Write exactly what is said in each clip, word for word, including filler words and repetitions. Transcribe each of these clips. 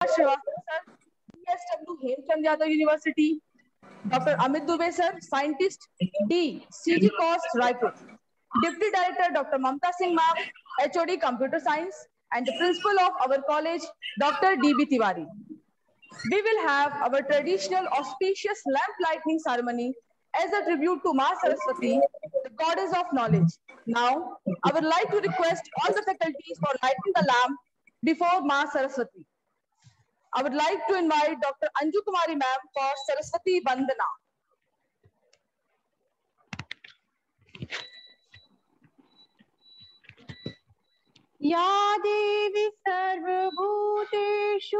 Srivastava sir, D S W Hemchand Yadav University. Doctor Amit Dubey sir, scientist, D, C G Cost, Raipur. Deputy Director Doctor Mamta Singh ma'am, H O D Computer Science, and the principal of our college, Doctor D B Tiwari. We will have our traditional auspicious lamp lighting ceremony as a tribute to Ma Saraswati, the goddess of knowledge. Now, I would like to request all the faculties for lighting the lamp before Ma Saraswati. I would like to invite Doctor Anju Kumari ma'am for Saraswati Vandana. या देवी सर्वभूतेषु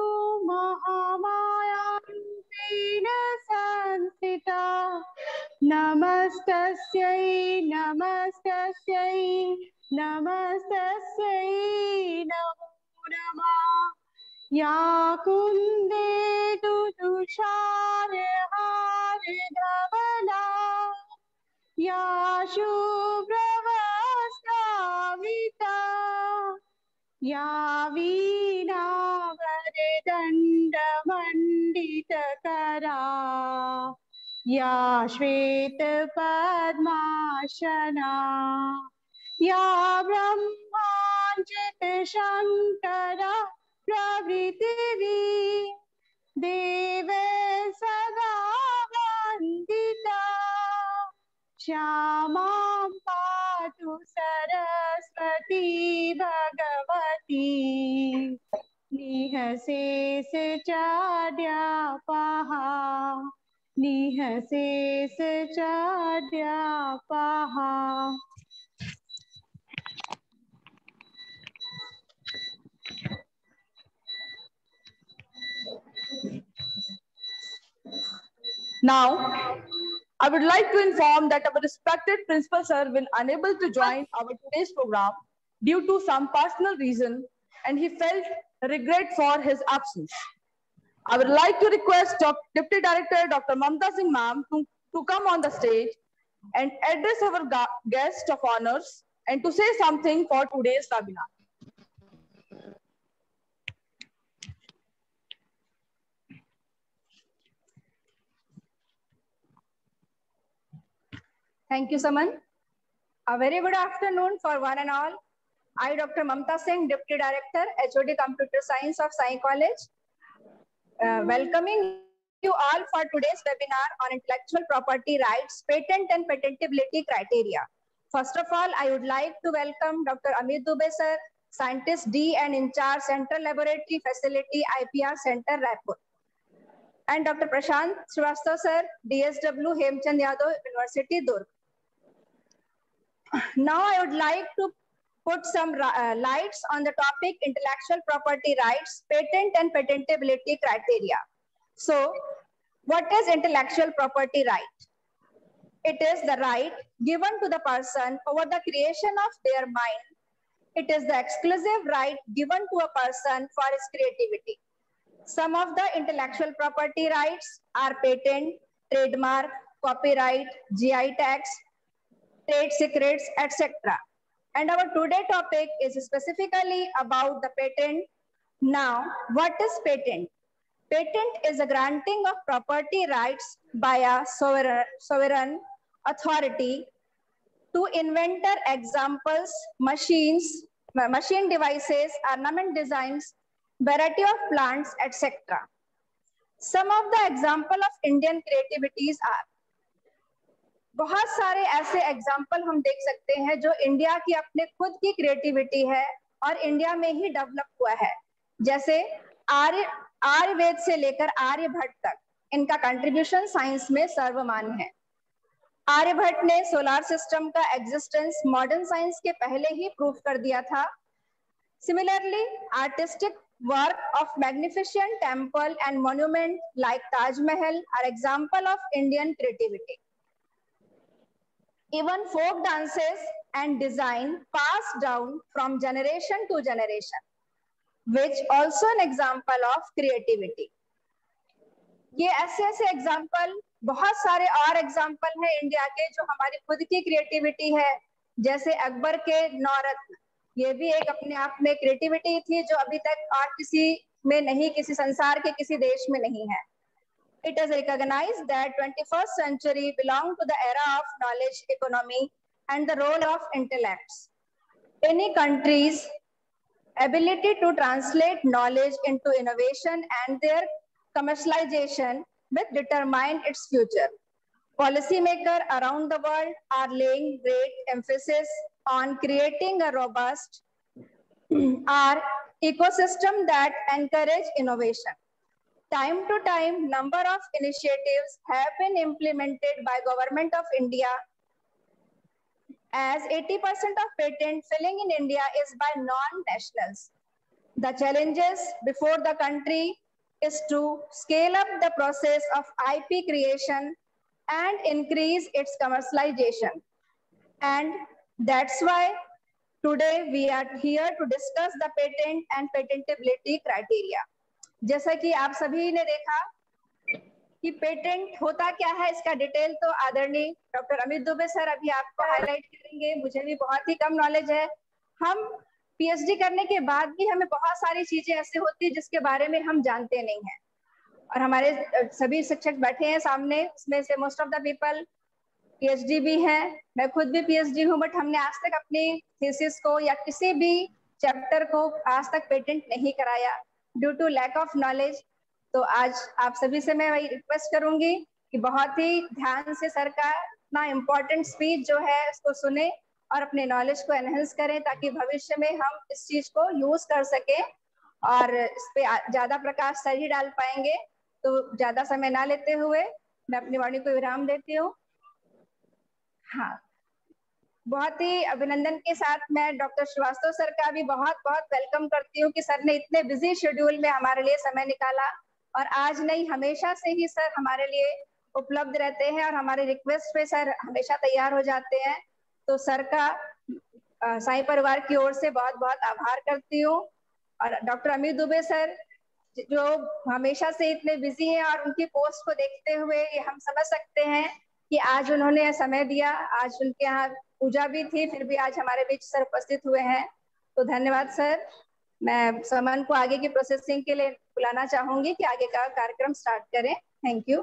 महामायारूपेण संस्थिता नमस्तस्यै नमस्तस्यै नमस्तस्यै नमो नमः या कुन्देन्दु तुषारहारधवला या शुभ्रवस्त्रावृता या वीणावरदण्डमण्डितकरा या श्वेतपद्मासना या ब्रह्माञ्चितशङ्करा प्रभृतिवी देव सदा वन्दिता श्यामां पातु Saraswati Bhagwati निःशेष चाड्यापहा निःशेष चाड्यापहा। Now, I would like to inform that our respected principal sir will unable to join our today's program due to some personal reason, and he felt regret for his absence. I would like to request Deputy Director Doctor Mamta Singh ma'am to, to come on the stage and address our guest of honors and to say something for today's webinar. Thank you, Saman. A very good afternoon for one and all. I, Doctor Mamta Singh, Deputy Director, H O D Computer Science of Sai College, uh, welcoming you all for today's webinar on intellectual property rights, patent and patentability criteria. First of all, I would like to welcome Doctor Amit Dubey sir, Scientist D and in charge Central Laboratory Facility I P R Center, Raipur. And Doctor Prashant Srivastava sir, D S W Hemchand Yadav University, Durg. Now I would like to put some uh, lights on the topic intellectual property rights, patent and patentability criteria. So, what is intellectual property right? It is the right given to the person over the creation of their mind. It is the exclusive right given to a person for his creativity. Some of the intellectual property rights are patent, trademark, copyright, G I tags, trade secrets, et cetera. And our today topic is specifically about the patent. Now, what is patent? Patent is a granting of property rights by a sovereign, sovereign authority to inventor, examples, machines, machine devices, ornament designs, variety of plants, et cetera. Some of the example of Indian creativities are, बहुत सारे ऐसे example हम देख सकते हैं जो India की अपने खुद की क्रिएटिविटी है और इंडिया में ही डेवलप हुआ है, जैसे आर्य आयुर्वेद से लेकर आर्यभट्ट तक इनका कंट्रीब्यूशन साइंस में सर्वमान्य है। आर्यभट्ट ने सोलार सिस्टम का एग्जिस्टेंस मॉडर्न साइंस के पहले ही प्रूफ कर दिया था। Similarly artistic work of magnificent temple and monument like Taj Mahal are example of Indian creativity. Even folk dances and design passed down from generation to generation, which also an example of creativity. ये ऐसे ऐसे example, बहुत सारे और example हैं India के जो हमारी खुद की क्रिएटिविटी है, जैसे अकबर के नौरत्न, ये भी एक अपने आप में क्रिएटिविटी थी जो अभी तक और किसी में नहीं, किसी संसार के किसी देश में नहीं है. It is recognized that twenty-first century belong to the era of knowledge economy and the role of intellects. Any country's ability to translate knowledge into innovation and their commercialization will determine its future. Policymakers around the world are laying great emphasis on creating a robust our ecosystem that encourage innovation. Time to time, number of initiatives have been implemented by Government of India, as eighty percent of patent filing in India is by non-nationals. The challenges before the country is to scale up the process of I P creation and increase its commercialization. And that's why today we are here to discuss the patent and patentability criteria. जैसा कि आप सभी ने देखा कि patent होता क्या है, इसका डिटेल तो आदरणीय डॉक्टर अमित दुबे सर अभी आपको हाईलाइट करेंगे. मुझे भी बहुत ही कम नॉलेज है. हम पीएचडी करने के बाद भी हमें बहुत सारी चीजें ऐसे होती है जिसके बारे में हम जानते नहीं हैं, और हमारे सभी शिक्षक बैठे हैं सामने, उसमें से most of the people PhD भी हैं. मैं खुद भी पीएचडी हूँ, बट हमने आज तक अपनी थीसिस को या किसी भी चैप्टर को आज तक पेटेंट नहीं कराया due to lack of knowledge. तो आज आप सभी से मैं वही रिक्वेस्ट करूंगी कि बहुत ही ध्यान से सर का इतना इम्पोर्टेंट स्पीच जो है उसको सुने और अपने नॉलेज को एनहेंस करें, ताकि भविष्य में हम इस चीज को यूज कर सके और इस पे ज्यादा प्रकाश सर ही डाल पाएंगे. तो ज्यादा समय ना लेते हुए मैं अपनी वाणी को विराम देती हूँ. हाँ, बहुत ही अभिनंदन के साथ मैं डॉक्टर श्रीवास्तव सर का भी बहुत बहुत वेलकम करती हूँ कि सर ने इतने बिजी शेड्यूल में हमारे लिए समय निकाला, और आज नहीं हमेशा से ही सर हमारे लिए उपलब्ध रहते हैं और हमारे रिक्वेस्ट पे सर हमेशा तैयार हो जाते हैं. तो सर का साईं परिवार की ओर से बहुत बहुत आभार करती हूँ. और डॉक्टर अमित दुबे सर जो हमेशा से इतने बिजी हैं, और उनकी पोस्ट को देखते हुए ये हम समझ सकते हैं कि आज उन्होंने समय दिया. आज उनके यहाँ पूजा भी थी, फिर भी आज हमारे बीच सर उपस्थित हुए हैं. तो धन्यवाद सर. मैं समन को आगे की प्रोसेसिंग के लिए बुलाना चाहूंगी कि आगे का कार्यक्रम स्टार्ट करें. Thank you.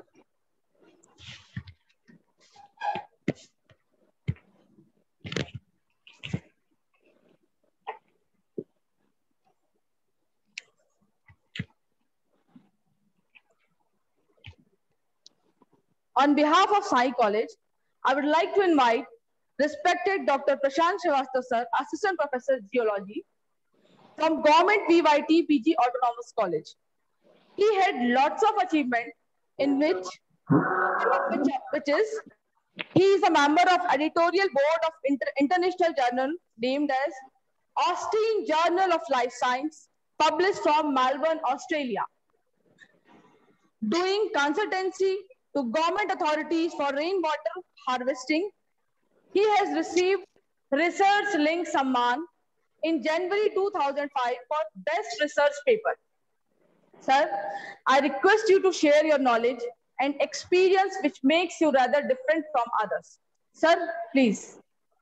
On behalf of Sai College, I would like to invite respected Doctor Prashant Srivastava sir, Assistant Professor Geology from Government V Y T P G Autonomous College. He had lots of achievement in which, which, which is, he is a member of editorial board of inter, international journal named as Austin Journal of Life Science, published from Melbourne, Australia. Doing consultancy to government authorities for rainwater harvesting, he has received Research Link Samman in January two thousand five for Best Research Paper. Sir, I request you to share your knowledge and experience which makes you rather different from others. Sir, please.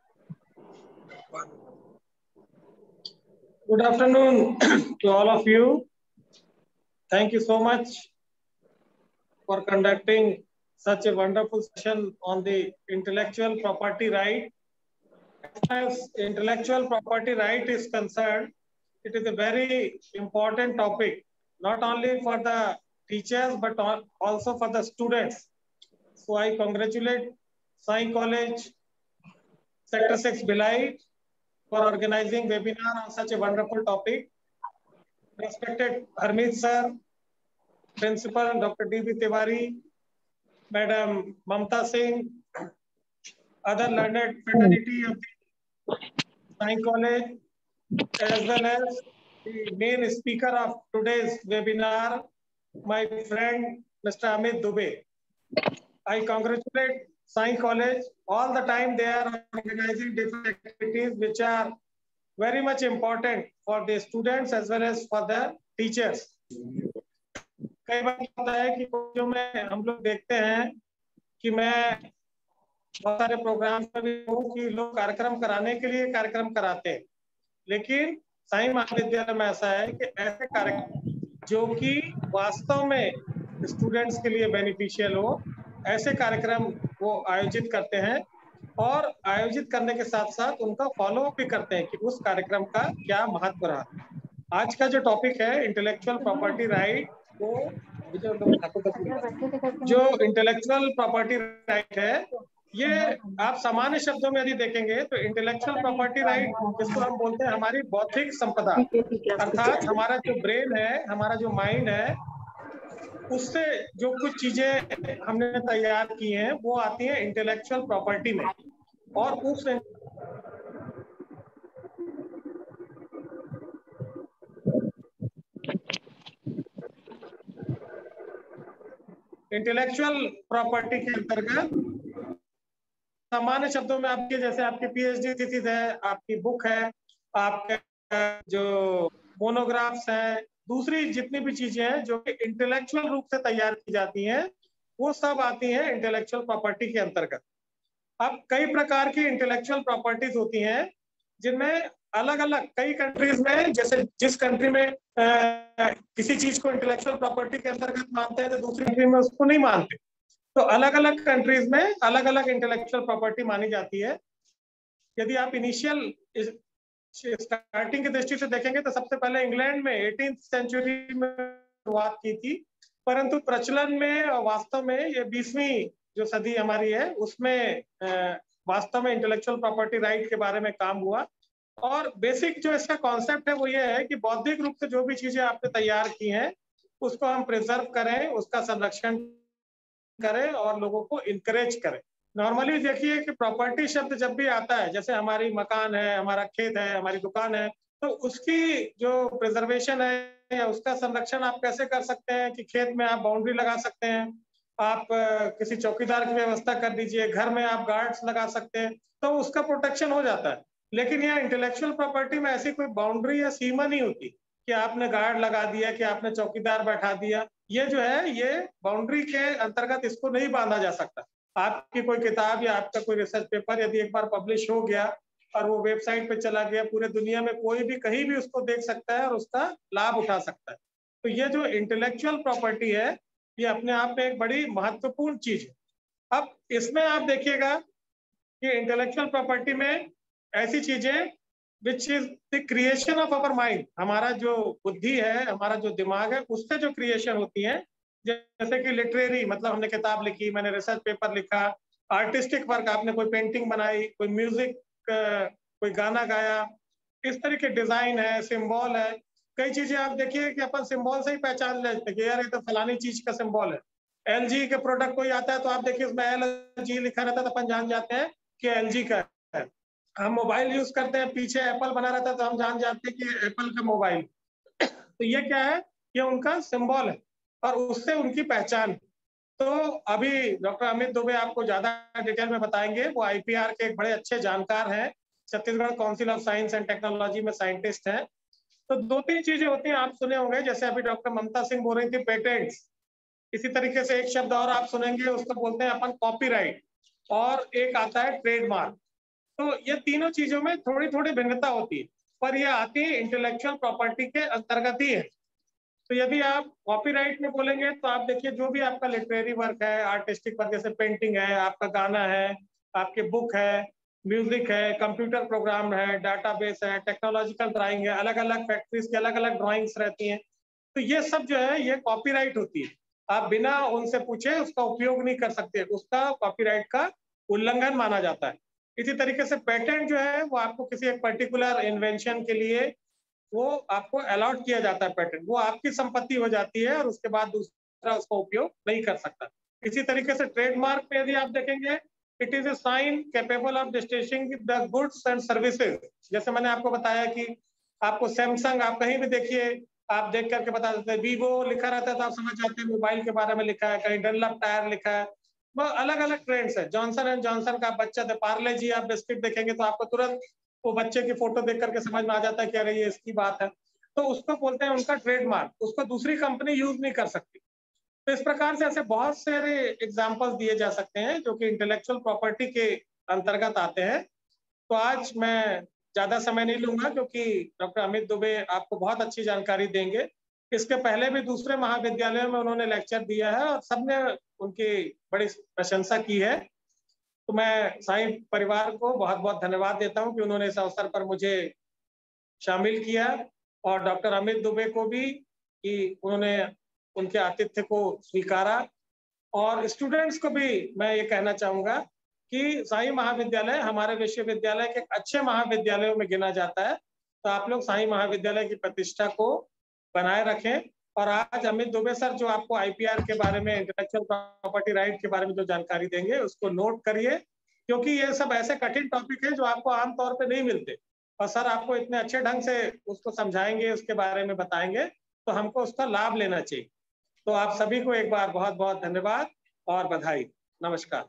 Good afternoon to all of you. Thank you so much for conducting such a wonderful session on the intellectual property right. As intellectual property right is concerned, it is a very important topic, not only for the teachers, but also for the students. So I congratulate Sai College, Sector six Bhilai for organizing webinar on such a wonderful topic. Respected Harmeet sir, Principal Doctor D B Tiwari, Madam Mamta Singh, other learned fraternity of the Sai College, as well as the main speaker of today's webinar, my friend Mister Amit Dubey. I congratulate Sai College. All the time they are organizing different activities which are very much important for the students as well as for the teachers. कई बार होता है कि जो में हम लोग देखते हैं कि मैं बहुत सारे प्रोग्राम में भी हूँ कि लोग कार्यक्रम कराने के लिए कार्यक्रम कराते हैं, लेकिन साई महाविद्यालय में ऐसा है कि ऐसे कार्यक्रम जो कि वास्तव में स्टूडेंट्स के लिए बेनिफिशियल हो, ऐसे कार्यक्रम वो आयोजित करते हैं और आयोजित करने के साथ साथ उनका फॉलो अप भी करते हैं कि उस कार्यक्रम का क्या महत्व रहा। आज का जो टॉपिक है इंटेलेक्चुअल प्रॉपर्टी राइट, वो जो इंटेलेक्चुअल प्रॉपर्टी राइट है, ये आप सामान्य शब्दों में यदि देखेंगे तो इंटेलेक्चुअल प्रॉपर्टी राइट, जिसको हम बोलते हैं हमारी बौद्धिक संपदा, अर्थात हमारा जो ब्रेन है, हमारा जो माइंड है, उससे जो कुछ चीजें हमने तैयार की हैं वो आती हैं इंटेलेक्चुअल प्रॉपर्टी में। और उस इंटेलेक्चुअल प्रॉपर्टी के अंतर्गत सामान्य शब्दों में आपके जैसे आपके पीएचडी थीसिस है, आपकी बुक है, आपके जो मोनोग्राफ्स हैं, दूसरी जितनी भी चीजें हैं जो कि इंटेलेक्चुअल रूप से तैयार की जाती हैं, वो सब आती हैं इंटेलेक्चुअल प्रॉपर्टी के अंतर्गत। अब कई प्रकार की इंटेलेक्चुअल प्रॉपर्टीज होती हैं जिनमें अलग अलग कई कंट्रीज में, जैसे जिस कंट्री में आ, किसी चीज को इंटेलेक्चुअल प्रॉपर्टी के अंतर्गत मानते हैं तो दूसरी कंट्री में उसको नहीं मानते। तो अलग अलग कंट्रीज में अलग अलग इंटेलेक्चुअल प्रॉपर्टी मानी जाती है। यदि आप इनिशियल स्टार्टिंग की दृष्टि से देखेंगे तो सबसे पहले इंग्लैंड में एटीन्थ सेंचुरी में शुरुआत की थी, परंतु प्रचलन में और वास्तव में ये बीसवीं जो सदी हमारी है उसमें वास्तव में इंटेलेक्चुअल प्रॉपर्टी राइट के बारे में काम हुआ। और बेसिक जो इसका कॉन्सेप्ट है वो ये है कि बौद्धिक रूप से जो भी चीजें आपने तैयार की हैं उसको हम प्रिजर्व करें, उसका संरक्षण करें और लोगों को इनकरेज करें। नॉर्मली देखिए कि प्रॉपर्टी शब्द जब भी आता है, जैसे हमारी मकान है, हमारा खेत है, हमारी दुकान है, तो उसकी जो प्रिजर्वेशन है या उसका संरक्षण आप कैसे कर सकते हैं कि खेत में आप बाउंड्री लगा सकते हैं, आप किसी चौकीदार की व्यवस्था कर दीजिए, घर में आप गार्ड्स लगा सकते हैं, तो उसका प्रोटेक्शन हो जाता है। लेकिन यहाँ इंटेलेक्चुअल प्रॉपर्टी में ऐसी कोई बाउंड्री या सीमा नहीं होती कि आपने गार्ड लगा दिया, कि आपने चौकीदार बैठा दिया। ये जो है ये बाउंड्री के अंतर्गत इसको नहीं बांधा जा सकता। आपकी कोई किताब या आपका कोई रिसर्च पेपर यदि एक बार पब्लिश हो गया और वो वेबसाइट पे चला गया, पूरे दुनिया में कोई भी कहीं भी उसको देख सकता है और उसका लाभ उठा सकता है। तो ये जो इंटेलेक्चुअल प्रॉपर्टी है ये अपने आप में एक बड़ी महत्वपूर्ण चीज है। अब इसमें आप देखिएगा कि इंटेलेक्चुअल प्रॉपर्टी में ऐसी चीजें which is the creation of our mind, हमारा जो बुद्धि है, हमारा जो दिमाग है, उससे जो क्रिएशन होती है, जैसे कि लिटरेरी, मतलब हमने किताब लिखी, मैंने रिसर्च पेपर लिखा, आर्टिस्टिक वर्क, आपने कोई पेंटिंग बनाई, कोई म्यूजिक, कोई गाना गाया, इस तरह के डिजाइन है, सिंबल है। कई चीजें आप देखिए कि अपन सिंबल से ही पहचान लेते हैं कि यार ये तो फलानी चीज का सिंबल है। एलजी के प्रोडक्ट कोई आता है तो आप देखिए उसमें एल जी लिखा रहता है तो अपन जान जाते हैं कि एलजी का है। हम मोबाइल यूज करते हैं, पीछे एप्पल बना रहता है तो हम जान जाते हैं कि एप्पल का मोबाइल। तो ये क्या है, ये उनका सिंबल है और उससे उनकी पहचान। तो अभी डॉक्टर अमित दुबे आपको ज्यादा डिटेल में बताएंगे, वो आईपीआर के एक बड़े अच्छे जानकार हैं, Chhattisgarh council of science and technology में साइंटिस्ट हैं। तो दो तीन चीजें होती हैं, आप सुने होंगे, जैसे अभी डॉक्टर ममता सिंह बोल रही थी पेटेंट्स, इसी तरीके से एक शब्द और आप सुनेंगे, उसको बोलते हैं अपन कॉपीराइट, और एक आता है ट्रेडमार्क। तो ये तीनों चीजों में थोड़ी थोड़ी भिन्नता होती है, पर ये आती है इंटेलेक्चुअल प्रॉपर्टी के अंतर्गत ही है। तो यदि आप कॉपीराइट में बोलेंगे तो आप देखिए जो भी आपका लिटरेरी वर्क है, आर्टिस्टिक वर्क, जैसे पेंटिंग है, आपका गाना है, आपकी बुक है, म्यूजिक है, कंप्यूटर प्रोग्राम है, डाटाबेस है, टेक्नोलॉजिकल ड्राइंग है, अलग अलग फैक्ट्रीज की अलग अलग ड्राइंग्स रहती हैं, तो ये सब जो है ये कॉपीराइट होती है। आप बिना उनसे पूछे उसका उपयोग नहीं कर सकते, उसका कॉपीराइट का उल्लंघन माना जाता है। इसी तरीके से पेटेंट जो है वो आपको किसी एक पर्टिकुलर इन्वेंशन के लिए वो आपको अलॉट किया जाता है, पेटेंट वो आपकी संपत्ति हो जाती है और उसके बाद दूसरा उसका उपयोग नहीं कर सकता। इसी तरीके से ट्रेडमार्क पे यदि आप देखेंगे, it is a sign capable of distinguishing the goods and services. जैसे मैंने आपको बताया कि आपको सैमसंग, आप कहीं भी देखिए, आप देख करके बता देते हैं, वीवो लिखा रहता है तो आप समझ जाते हैं मोबाइल के बारे में लिखा है, कहीं डनलप टायर लिखा है, वो अलग अलग ट्रेंड्स है। जॉनसन एंड जॉनसन का बच्चा दे पार्ले जी आप बिस्किट देखेंगे तो आपको तुरंत वो बच्चे की फोटो देख करके समझ में आ जाता है कि अरे ये इसकी बात है, तो उसको बोलते हैं उनका ट्रेडमार्क, उसको दूसरी कंपनी यूज नहीं कर सकती। तो इस प्रकार से ऐसे बहुत सारे एग्जाम्पल्स दिए जा सकते हैं जो कि इंटेलेक्चुअल प्रॉपर्टी के अंतर्गत आते हैं। तो आज मैं ज्यादा समय नहीं लूंगा क्योंकि डॉक्टर अमित दुबे आपको बहुत अच्छी जानकारी देंगे इसके पहले भी दूसरे महाविद्यालयों में उन्होंने लेक्चर दिया है और सबने उनकी बड़ी प्रशंसा की है। तो मैं साईं परिवार को बहुत बहुत धन्यवाद देता हूं कि उन्होंने इस अवसर पर मुझे शामिल किया, और डॉक्टर अमित दुबे को भी कि उन्होंने उनके आतिथ्य को स्वीकारा। और स्टूडेंट्स को भी मैं ये कहना चाहूंगा कि साईं महाविद्यालय हमारे विश्वविद्यालय के अच्छे महाविद्यालयों में गिना जाता है। तो आप लोग साईं महाविद्यालय की प्रतिष्ठा को बनाए रखें। और आज अमित दुबे सर जो आपको आईपीआर के बारे में, इंटेलेक्चुअल प्रॉपर्टी राइट के बारे में जो जानकारी देंगे उसको नोट करिए, क्योंकि ये सब ऐसे कठिन टॉपिक हैं जो आपको आमतौर पे नहीं मिलते, और सर आपको इतने अच्छे ढंग से उसको समझाएंगे, उसके बारे में बताएंगे, तो हमको उसका लाभ लेना चाहिए। तो आप सभी को एक बार बहुत बहुत धन्यवाद और बधाई। नमस्कार।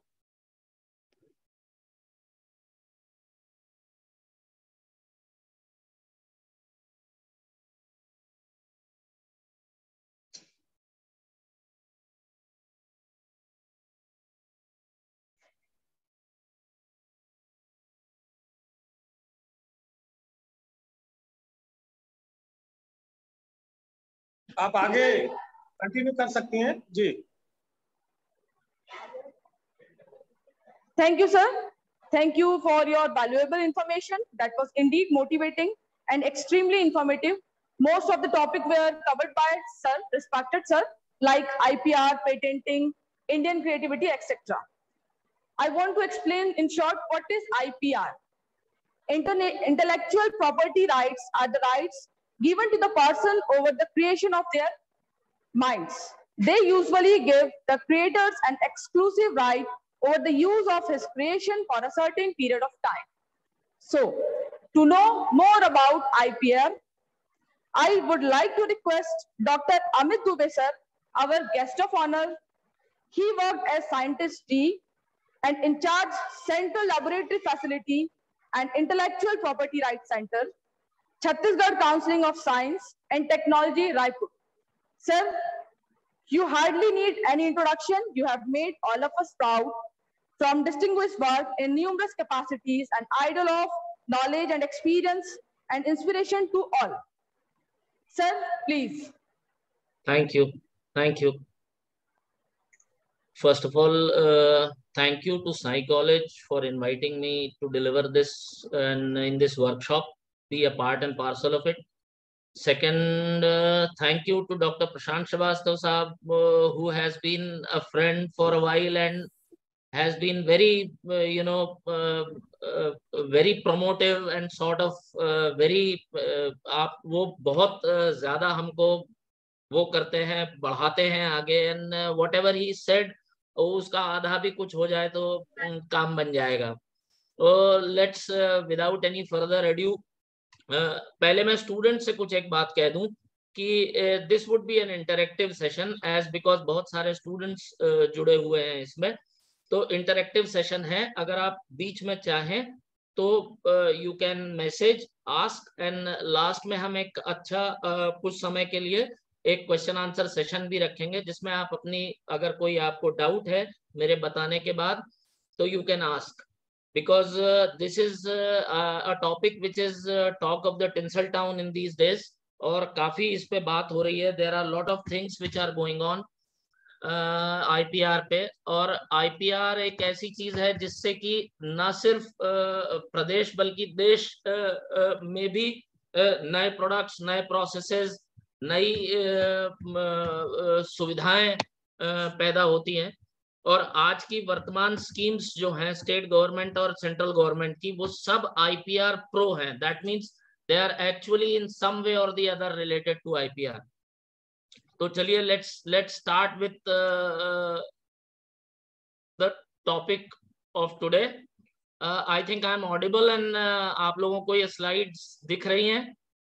आप आगे कंटिन्यू कर सकती हैं जी। Thank you, sir. Thank you for your valuable information. That was indeed motivating and extremely informative. Most of the topic were covered by sir, respected sir, like I P R, patenting, Indian creativity, et cetera. I want to explain in short what is I P R. Internet, intellectual property rights are the rights given to the person over the creation of their minds. They usually give the creators an exclusive right over the use of his creation for a certain period of time. So, to know more about I P R, I would like to request Doctor Amit Dubey sir, our guest of honor. He worked as scientist D and in charge Central Laboratory Facility and Intellectual Property Rights Center, Chhattisgarh Counseling of Science and Technology, Raipur. Sir, you hardly need any introduction. You have made all of us proud from distinguished work in numerous capacities, an idol of knowledge and experience and inspiration to all. Sir, please. Thank you. Thank you. First of all, uh, thank you to Sai College for inviting me to deliver this and in this workshop, be a part and parcel of it. Second, uh, thank you to Doctor Prashant Shrivastava Saab, uh, who has been a friend for a while and has been very, uh, you know, uh, uh, very promotive and sort of uh, very, uh, आप वो बहुत uh, ज़्यादा हमको वो करते हैं, बढ़ाते हैं आगे, and uh, whatever he said, उसका आधा भी कुछ हो जाए तो um, काम बन जाएगा. So let's uh, without any further ado, Uh, पहले मैं स्टूडेंट से कुछ एक बात कह दूं कि this would be an interactive session as because बहुत सारे स्टूडेंट्स uh, जुड़े हुए हैं इसमें, तो इंटरैक्टिव सेशन है. अगर आप बीच में चाहें तो you can message ask, and last में हम एक अच्छा uh, कुछ समय के लिए एक क्वेश्चन आंसर सेशन भी रखेंगे जिसमें आप अपनी, अगर कोई आपको डाउट है मेरे बताने के बाद, तो you can ask. Because uh, this is uh, a topic which is uh, talk of the tinsel town in these days, और काफी इस पे बात हो रही है. There are lot of things which are going on uh, I P R पे, और I P R एक ऐसी चीज है जिससे कि न सिर्फ uh, प्रदेश बल्कि देश uh, uh, में भी uh, नए प्रोडक्ट्स, नए प्रोसेसेस, नई uh, uh, सुविधाएं uh, पैदा होती हैं. और आज की वर्तमान स्कीम्स जो हैं स्टेट गवर्नमेंट और सेंट्रल गवर्नमेंट की, वो सब I P R प्रो हैं. That means they are actually in some way और the other related to I P R. तो चलिए let's let's start with the topic of today. I think I am audible and आप लोगों को ये slides दिख रही हैं?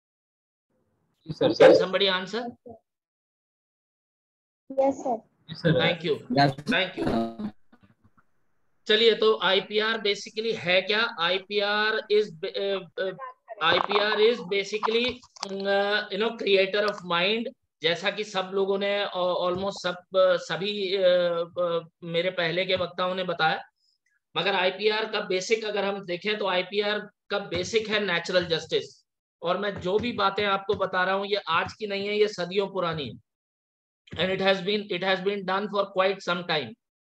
Can somebody answer? Yes sir. Thank you, thank you. चलिए, तो I P R बेसिकली है क्या? I P R is I P R is basically you know creator of mind. जैसा कि सब लोगों ने ऑलमोस्ट सब सभी uh, uh, मेरे पहले के वक्ताओं ने बताया, मगर I P R का बेसिक अगर हम देखें तो I P R का बेसिक है नेचुरल जस्टिस. और मैं जो भी बातें आपको बता रहा हूँ ये आज की नहीं है, ये सदियों पुरानी है। And it has been it has been done for quite some time.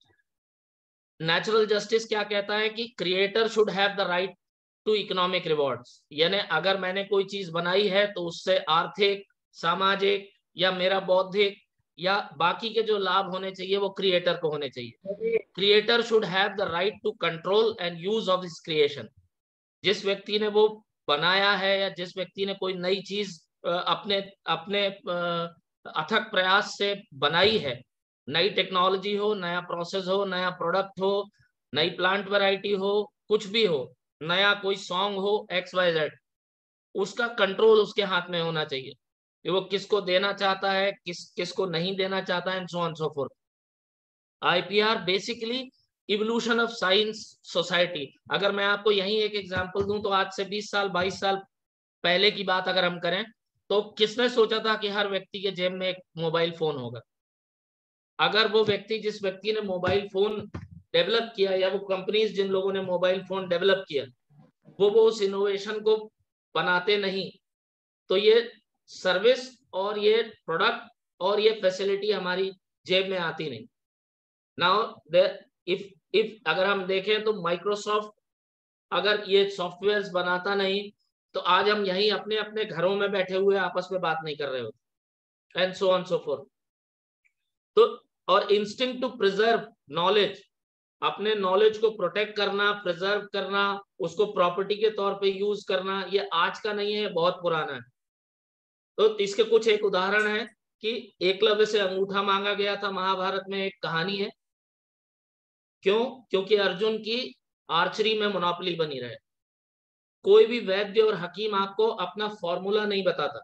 Natural justice क्या कहता है कि creator should have the right to economic rewards, यानी अगर मैंने कोई चीज बनाई है तो उससे आर्थिक, सामाजिक या मेरा बौद्धिक या बाकी के जो लाभ होने चाहिए वो क्रिएटर को होने चाहिए। Creator should have the right to control and use of this creation. जिस व्यक्ति ने वो बनाया है या जिस व्यक्ति ने कोई नई चीज अपने अपने अथक प्रयास से बनाई है, नई टेक्नोलॉजी हो, नया प्रोसेस हो, नया प्रोडक्ट हो, नई प्लांट वैरायटी हो, कुछ भी हो, नया कोई सॉन्ग हो, एक्स वाई जेड, उसका कंट्रोल उसके हाथ में होना चाहिए कि वो किसको देना चाहता है, किस किसको नहीं देना चाहता है, and so on so forth. IPR basically evolution of science society. अगर मैं आपको यही एक एग्जांपल दूं तो आज से बीस साल बाईस साल पहले की बात अगर हम करें तो किसने सोचा था कि हर व्यक्ति के जेब में एक मोबाइल फोन होगा? अगर वो व्यक्ति जिस व्यक्ति ने मोबाइल फोन डेवलप किया या वो कंपनीज जिन लोगों ने मोबाइल फोन डेवलप किया वो वो उस इनोवेशन को बनाते नहीं तो ये सर्विस और ये प्रोडक्ट और ये फैसिलिटी हमारी जेब में आती नहीं। नाउ इफ इफ अगर हम देखें तो माइक्रोसॉफ्ट अगर ये सॉफ्टवेयर्स बनाता नहीं तो आज हम यहीं अपने अपने घरों में बैठे हुए आपस में बात नहीं कर रहे होते, and so on so forth. तो और इंस्टिंक्ट टू प्रिजर्व नॉलेज, अपने नॉलेज को प्रोटेक्ट करना, प्रिजर्व करना, उसको प्रॉपर्टी के तौर पे यूज करना, ये आज का नहीं है, बहुत पुराना है। तो इसके कुछ एक उदाहरण है कि एकलव्य से अंगूठा मांगा गया था, महाभारत में एक कहानी है। क्यों? क्योंकि अर्जुन की आर्चरी में मोनोपोली बनी रहे। कोई भी वैद्य और हकीम आपको अपना फॉर्मूला नहीं बताता,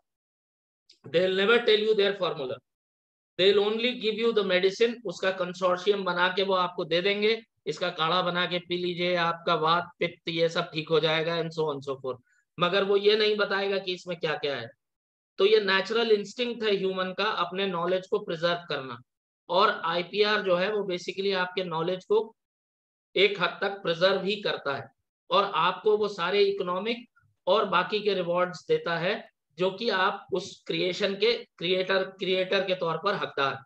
they will never tell you their formula, they will only give you the medicine. उसका कंसोर्शियम बना के वो आपको दे देंगे, इसका काढ़ा बना के पी लीजिए, आपका वात पित्त ये सब ठीक हो जाएगा, and so on so forth. मगर वो ये नहीं बताएगा कि इसमें क्या क्या है। तो ये नेचुरल इंस्टिंक्ट है ह्यूमन का, अपने नॉलेज को प्रिजर्व करना, और आईपीआर जो है वो बेसिकली आपके नॉलेज को एक हद तक प्रिजर्व ही करता है और आपको वो सारे इकोनॉमिक और बाकी के रिवॉर्ड्स देता है जो कि आप उस क्रिएशन के क्रिएटर क्रिएटर के तौर पर हकदार।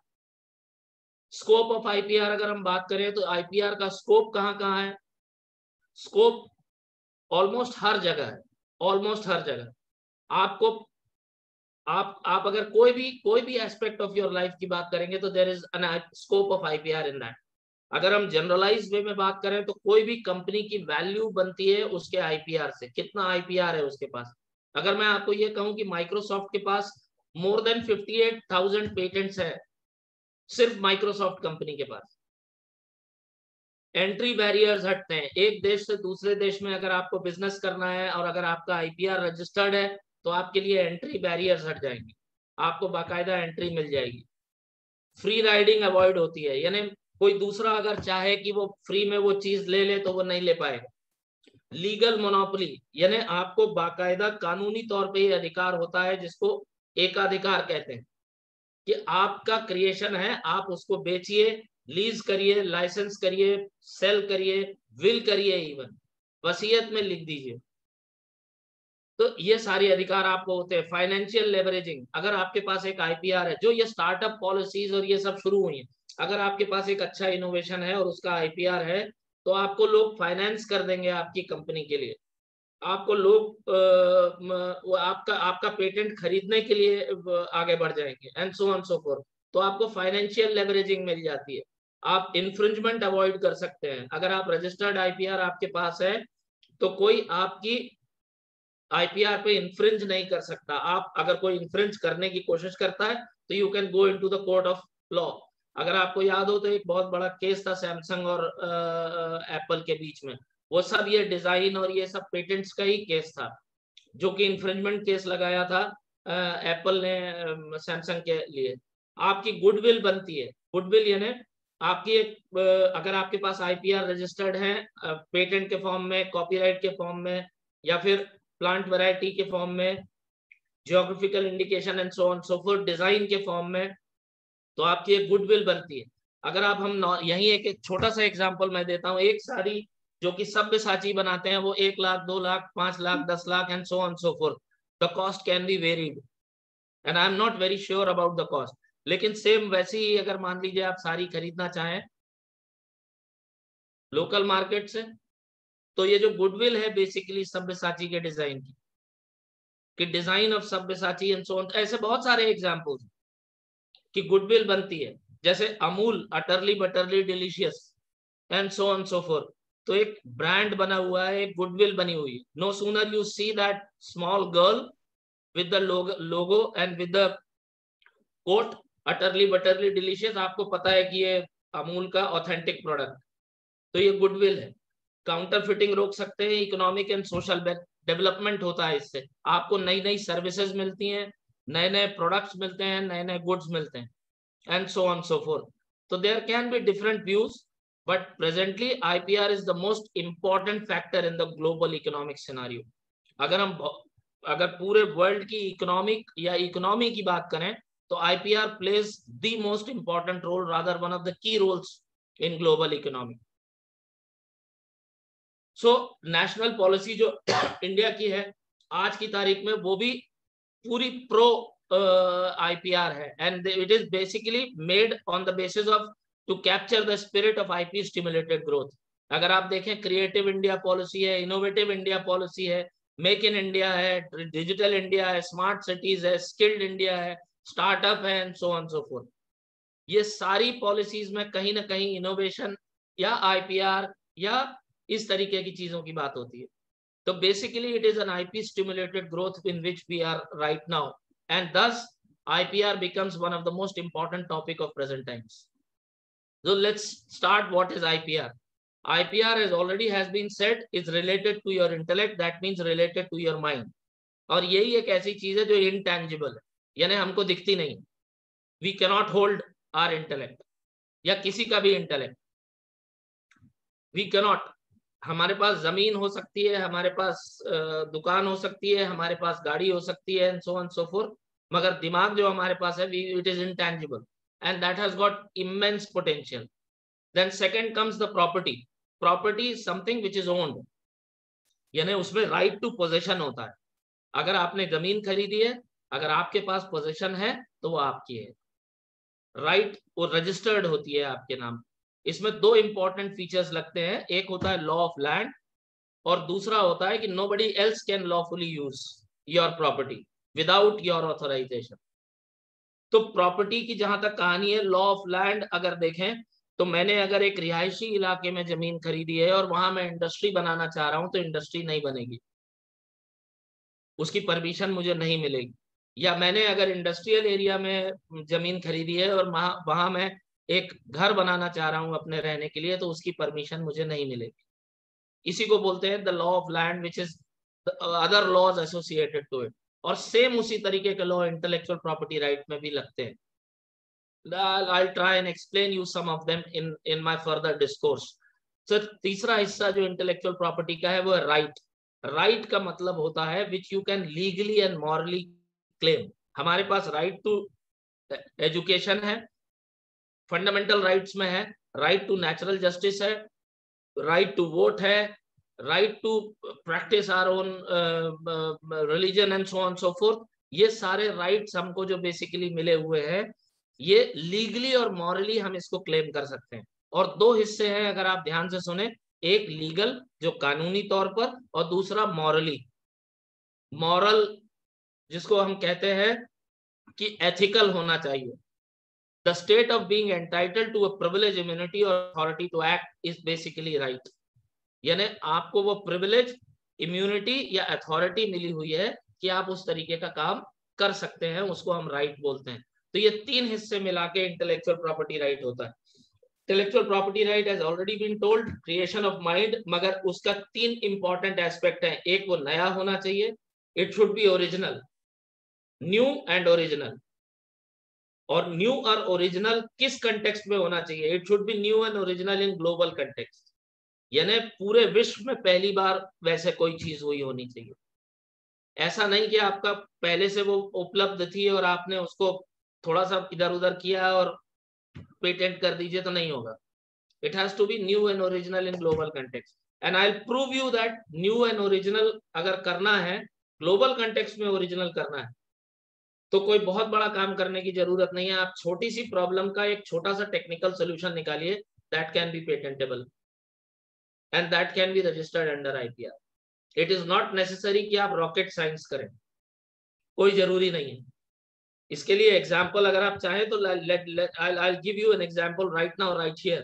स्कोप ऑफ आईपीआर अगर हम बात करें तो आईपीआर का स्कोप कहाँ कहाँ है? स्कोप ऑलमोस्ट हर जगह है, ऑलमोस्ट हर जगह। आपको आप आप अगर कोई भी कोई भी एस्पेक्ट ऑफ योर लाइफ की बात करेंगे तो there is an scope of IPR in that. अगर हम जनरलाइज वे में बात करें तो कोई भी कंपनी की वैल्यू बनती है उसके आईपीआर से, कितना आईपीआर है उसके पास। अगर मैं आपको ये कहूं कि माइक्रोसॉफ्ट के पास more than fifty eight thousand patents है, सिर्फ माइक्रोसॉफ्ट कंपनी के पास। एंट्री बैरियर्स हटते हैं, एक देश से दूसरे देश में अगर आपको बिजनेस करना है और अगर आपका आईपीआर रजिस्टर्ड है तो आपके लिए एंट्री बैरियर्स हट जाएंगे, आपको बाकायदा एंट्री मिल जाएगी। फ्री राइडिंग अवॉइड होती है, यानी कोई दूसरा अगर चाहे कि वो फ्री में वो चीज ले ले तो वो नहीं ले पाएगा। लीगल मोनोपोली, यानी आपको बाकायदा कानूनी तौर पे ये अधिकार होता है जिसको एकाधिकार कहते हैं कि आपका क्रिएशन है, आप उसको बेचिए, लीज करिए, लाइसेंस करिए, सेल करिए, विल करिए, इवन वसीयत में लिख दीजिए। तो ये सारे अधिकार आपको होते हैं। फाइनेंशियल लेवरेजिंग, अगर आपके पास एक आईपीआर है, जो ये स्टार्टअप पॉलिसीज और ये सब शुरू हुई है, अगर आपके पास एक अच्छा इनोवेशन है और उसका आईपीआर है तो आपको लोग फाइनेंस कर देंगे आपकी कंपनी के लिए, आपको लोग आ, आपका आपका पेटेंट खरीदने के लिए आगे बढ़ जाएंगे, and so on so forth. तो आपको फाइनेंशियल लेवरेजिंग मिल जाती है, आप इन्फ्रिंजमेंट अवॉइड कर सकते हैं। अगर आप रजिस्टर्ड आईपीआर आपके पास है तो कोई आपकी आईपीआर पे इन्फ्रिंज नहीं कर सकता। आप अगर कोई इन्फ्रिंज करने की कोशिश करता है तो you can go into the court of law. अगर आपको याद हो तो एक बहुत बड़ा केस था सैमसंग और एप्पल के बीच में, वो सब ये डिजाइन और ये सब पेटेंट्स का ही केस था, जो कि इन्फ्रिंजमेंट केस लगाया था एप्पल ने सैमसंग के लिए। आपकी गुडविल बनती है, गुडविल यानी आपकी एक, अगर आपके पास आईपीआर रजिस्टर्ड है पेटेंट के फॉर्म में, कॉपीराइट के फॉर्म में, या फिर प्लांट वैरायटी के फॉर्म में, geographical indication and so on so forth, design के फॉर्म में, तो आपकी एक गुडविल बनती है। अगर आप हम यही एक, एक छोटा सा एग्जांपल मैं देता हूँ, एक साड़ी जो कि सभ्यसाची बनाते हैं वो एक लाख, दो लाख, पांच लाख, दस lakh and so on so forth, the cost can be varied and I am not very sure about the cost. लेकिन सेम वैसे ही अगर मान लीजिए आप साड़ी खरीदना चाहें लोकल मार्केट से, तो ये जो गुडविल है बेसिकली सब्यसाची के डिजाइन की कि design of Sabyasachi and so on, ऐसे बहुत सारे एग्जांपल्स कि गुडविल बनती है, जैसे Amul utterly butterly delicious and so on so forth. तो एक ब्रांड बना हुआ है, एक गुडविल बनी हुई है। No sooner you see that small girl with the logo and with the quote utterly butterly delicious, आपको पता है कि ये अमूल का ऑथेंटिक प्रोडक्ट, तो ये गुडविल है। काउंटर फिटिंग रोक सकते हैं, इकोनॉमिक एंड सोशल डेवलपमेंट होता है इससे, आपको नई नई सर्विसेज मिलती हैं, नए नए प्रोडक्ट्स मिलते हैं, नए नए गुड्स मिलते हैं and so on so forth. तो there can be different views, but presently IPR is the most important factor in the global economic scenario. अगर हम अगर पूरे वर्ल्ड की इकोनॉमिक या इकोनॉमी की बात करें तो IPR plays the most important role, rather one of the key roles in global economy. So national policy जो इंडिया की है आज की तारीख में वो भी पूरी प्रो आईपीआर है, and it is basically made on the basis of to capture the spirit of IP stimulated growth. अगर आप देखें क्रिएटिव इंडिया पॉलिसी है, इनोवेटिव इंडिया पॉलिसी है, मेक इन इंडिया है, डिजिटल इंडिया है, स्मार्ट सिटीज है, skilled India है, startup है and so on so forth. ये सारी पॉलिसीज में कहीं ना कहीं इनोवेशन या आईपीआर या इस तरीके की चीजों की बात होती है। तो basically it is an IP stimulated growth in which we are right now, and thus I P R becomes one of the most important topic of present times. So let's start what is I P R. I P R as already has been said is related to your intellect, that means related to your mind. और यही एक ऐसी चीज है जो intangible है, यानी हमको दिखती नहीं। We cannot hold our intellect या किसी का भी intellect. We cannot. हमारे पास जमीन हो सकती है, हमारे पास दुकान हो सकती है, हमारे पास गाड़ी हो सकती है and so on so forth, मगर दिमाग जो हमारे पास है it is intangible and that has got immense potential. Then second comes the property. Property is something which is owned, यानी उसमें राइट टू पोजेशन होता है। अगर आपने जमीन खरीदी है, अगर आपके पास पोजेशन है तो वो आपकी है, राइट right, वो रजिस्टर्ड होती है आपके नाम। इसमें दो इंपॉर्टेंट फीचर्स लगते हैं, एक होता है लॉ ऑफ लैंड और दूसरा होता है कि nobody else can lawfully use your property without your authorization. तो प्रॉपर्टी की जहां तक कहानी है, लॉ ऑफ लैंड अगर देखें तो मैंने अगर एक रिहायशी इलाके में जमीन खरीदी है और वहां मैं इंडस्ट्री बनाना चाह रहा हूं तो इंडस्ट्री नहीं बनेगी, उसकी परमिशन मुझे नहीं मिलेगी। या मैंने अगर इंडस्ट्रियल एरिया में जमीन खरीदी है और वहां वहां मैं एक घर बनाना चाह रहा हूं अपने रहने के लिए, तो उसकी परमिशन मुझे नहीं मिलेगी। इसी को बोलते हैं the law of land which is other laws associated to it. और सेम उसी तरीके के लॉ इंटेलेक्चुअल प्रॉपर्टी राइट में भी लगते हैं। I'll try and explain you some of them in in my further discourse. So तीसरा हिस्सा जो इंटेलेक्चुअल प्रॉपर्टी का है वो है राइट। राइट का मतलब होता है which you can legally and morally claim. हमारे पास राइट टू एजुकेशन है, फंडामेंटल राइट्स में है, राइट टू नेचुरल जस्टिस है, राइट टू वोट है, right to practice our own religion and so on so forth. ये सारे राइट्स हमको जो बेसिकली मिले हुए हैं, ये लीगली और मॉरली हम इसको क्लेम कर सकते हैं। और दो हिस्से हैं अगर आप ध्यान से सुने, एक लीगल जो कानूनी तौर पर, और दूसरा मॉरली। मॉरल जिसको हम कहते हैं कि एथिकल होना चाहिए। The state of being entitled to a privilege, immunity or authority to act is basically right. यानी आपको वो privilege, immunity या authority मिली हुई है कि आप उस तरीके का काम कर सकते हैं, उसको हम right बोलते हैं। तो ये तीन हिस्से मिला के intellectual property right होता है। Intellectual property right has already been told, creation of mind, मगर उसका तीन important aspect है। एक वो नया होना चाहिए, it should be original, new and original। और न्यू और ओरिजिनल किस कंटेक्स्ट में होना चाहिए? It should be new and original in global context, यानी पूरे विश्व में पहली बार वैसे कोई चीज हुई होनी चाहिए। ऐसा नहीं कि आपका पहले से वो उपलब्ध थी और आपने उसको थोड़ा सा इधर उधर किया और पेटेंट कर दीजिए, तो नहीं होगा। It has to be new and original in global context, and I will prove you that new and original अगर करना है ग्लोबल कंटेक्स्ट में ओरिजिनल करना है तो कोई बहुत बड़ा काम करने की जरूरत नहीं है। आप छोटी सी प्रॉब्लम का एक छोटा सा टेक्निकल सोल्यूशन निकालिए, that can be patentable and that can be registered under IPR. It is not necessary कि आप रॉकेट साइंस करें, कोई जरूरी नहीं है। इसके लिए एग्जाम्पल अगर आप चाहें तो let let I I give you an example right now right here.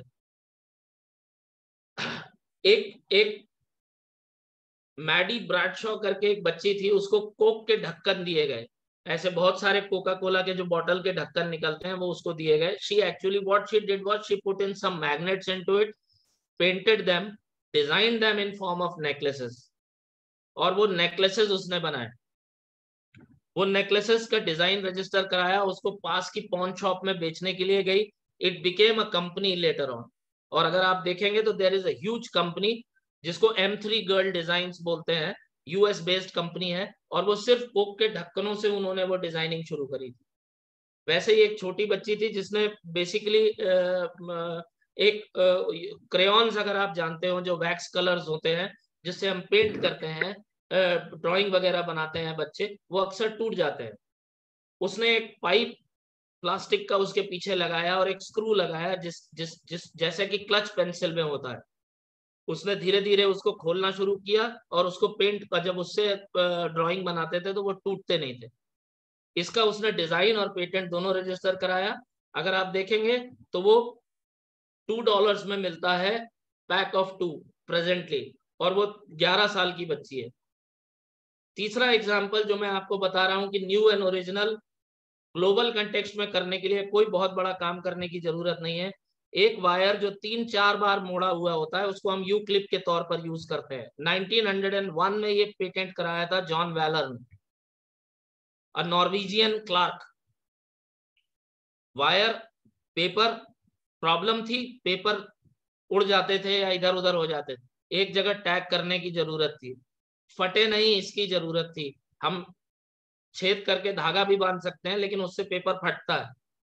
एक एक मैडी ब्रैडशॉ करके एक बच्ची थी, उसको कोक के ढक्कन दिए गए। ऐसे बहुत सारे कोका कोला के जो बॉटल के ढक्कन निकलते हैं वो उसको दिए गए। She actually what she did was she put in some magnets into it, painted them, design them in form of necklaces, और वो नेकलेसेस उसने बनाए। वो नेकलेसेस का डिजाइन रजिस्टर कराया, उसको पास की पॉन शॉप में बेचने के लिए गई। It became a company later on. और अगर आप देखेंगे तो there is a huge company जिसको एम थ्री गर्ल डिजाइन्स बोलते हैं, यूएस बेस्ड कंपनी है, और वो सिर्फ कोक के ढक्कनों से उन्होंने वो डिजाइनिंग शुरू करी थी। वैसे ही एक छोटी बच्ची थी जिसने बेसिकली एक क्रेयॉन्स, अगर आप जानते हो जो वैक्स कलर्स होते हैं जिससे हम पेंट करते हैं, ड्राइंग वगैरह बनाते हैं बच्चे, वो अक्सर टूट जाते हैं। उसने एक पाइप प्लास्टिक का उसके पीछे लगाया और एक स्क्रू लगाया जिस जिस जिस जैसे कि क्लच पेंसिल में होता है। उसने धीरे धीरे उसको खोलना शुरू किया और उसको पेंट, जब उससे ड्राइंग बनाते थे तो वो टूटते नहीं थे। इसका उसने डिजाइन और पेटेंट दोनों रजिस्टर कराया। अगर आप देखेंगे तो वो टू डॉलर्स में मिलता है, पैक ऑफ टू प्रेजेंटली, और वो ग्यारह साल की बच्ची है। तीसरा एग्जाम्पल जो मैं आपको बता रहा हूं कि new and original global context में करने के लिए कोई बहुत बड़ा काम करने की जरूरत नहीं है। एक वायर जो तीन चार बार मोड़ा हुआ होता है उसको हम यू क्लिप के तौर पर यूज करते हैं। नाइनटीन हंड्रेड वन में ये पेटेंट कराया था जॉन वैलर ने, a Norwegian clerk. Wire paper problem थी, पेपर उड़ जाते थे या इधर उधर हो जाते थे, एक जगह टैग करने की जरूरत थी, फटे नहीं इसकी जरूरत थी। हम छेद करके धागा भी बांध सकते हैं लेकिन उससे पेपर फटता है।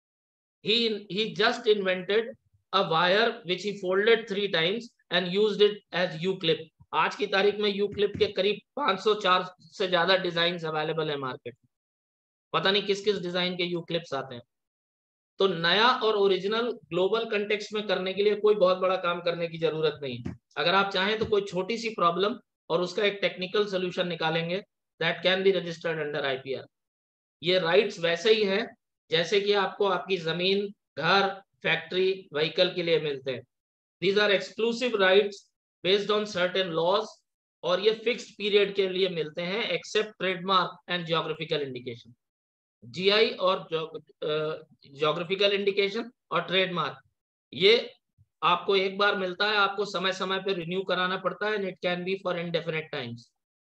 he he just invented a wire which he folded three times and used it as U clip। आज की तारीख में U clip के करीब पाँच सौ चार से ज्यादा डिजाइन अवेलेबल है मार्केट में, पता नहीं किस किस डिजाइन के U clips आते हैं। तो नया और ओरिजिनल ग्लोबल कंटेक्स्ट में करने के लिए कोई बहुत बड़ा काम करने की जरूरत नहीं है। अगर आप चाहें तो कोई छोटी सी प्रॉब्लम और उसका एक टेक्निकल सोल्यूशन निकालेंगे, that can be registered under IPR. ये राइट्स वैसे ही है जैसे कि आपको आपकी जमीन, घर, फैक्ट्री, व्हीकल के लिए मिलते हैं। These are exclusive rights based on certain laws, और ये फिक्स्ड पीरियड के लिए मिलते हैं except trademark and geographical indication. GI और जियोग्राफिकल इंडिकेशन और ट्रेडमार्क ये आपको एक बार मिलता है, आपको समय समय पे रिन्यू कराना पड़ता है, and it can be for indefinite times.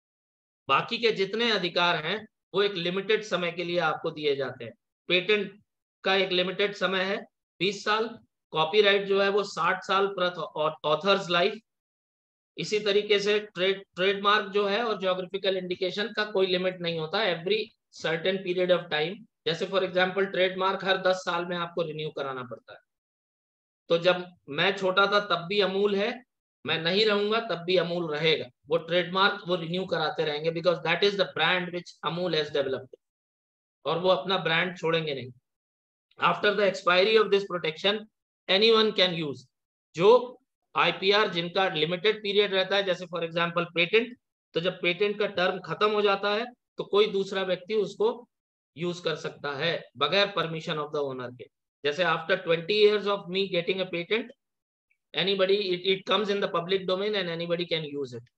बाकी के जितने अधिकार हैं वो एक लिमिटेड समय के लिए आपको दिए जाते हैं। पेटेंट का एक लिमिटेड समय है बीस साल, कॉपीराइट जो है वो साठ साल पर ऑथर्स लाइफ। इसी तरीके से ट्रेड ट्रेडमार्क जो है और जियोग्राफिकल इंडिकेशन का कोई लिमिट नहीं होता, every certain period of time. जैसे फॉर एग्जांपल ट्रेडमार्क हर दस साल में आपको रिन्यू कराना पड़ता है। तो जब मैं छोटा था तब भी अमूल है, मैं नहीं रहूंगा तब भी अमूल रहेगा। वो ट्रेडमार्क वो रिन्यू कराते रहेंगे because that is the brand which Amul has developed, और वो अपना ब्रांड छोड़ेंगे नहीं। After the expiry of this protection anyone can use. जो आईपीआर जिनका लिमिटेड पीरियड रहता है, जैसे फॉर एग्जांपल पेटेंट, तो जब पेटेंट का टर्म खत्म हो जाता है तो कोई दूसरा व्यक्ति उसको यूज कर सकता है बगैर परमिशन ऑफ द ओनर के। जैसे after twenty years of me getting a patent, anybody it, it comes in the public domain and anybody can use it।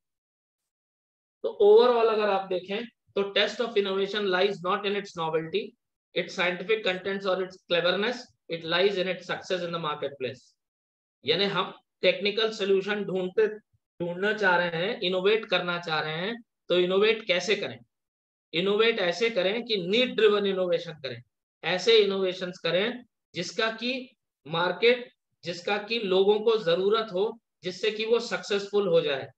तो ओवरऑल अगर आप देखें तो test of innovation lies not in its novelty, its scientific contents और its cleverness, it lies in its success in the market place. यानी हम technical solution ढूंढते ढूंढना चाह रहे हैं, इनोवेट करना चाह रहे हैं, तो इनोवेट कैसे करें? इनोवेट ऐसे करें कि नीड ड्रिवन इनोवेशन करें, ऐसे इनोवेशंस करें जिसका कि मार्केट, जिसका कि लोगों को जरूरत हो, जिससे कि वो सक्सेसफुल हो जाए।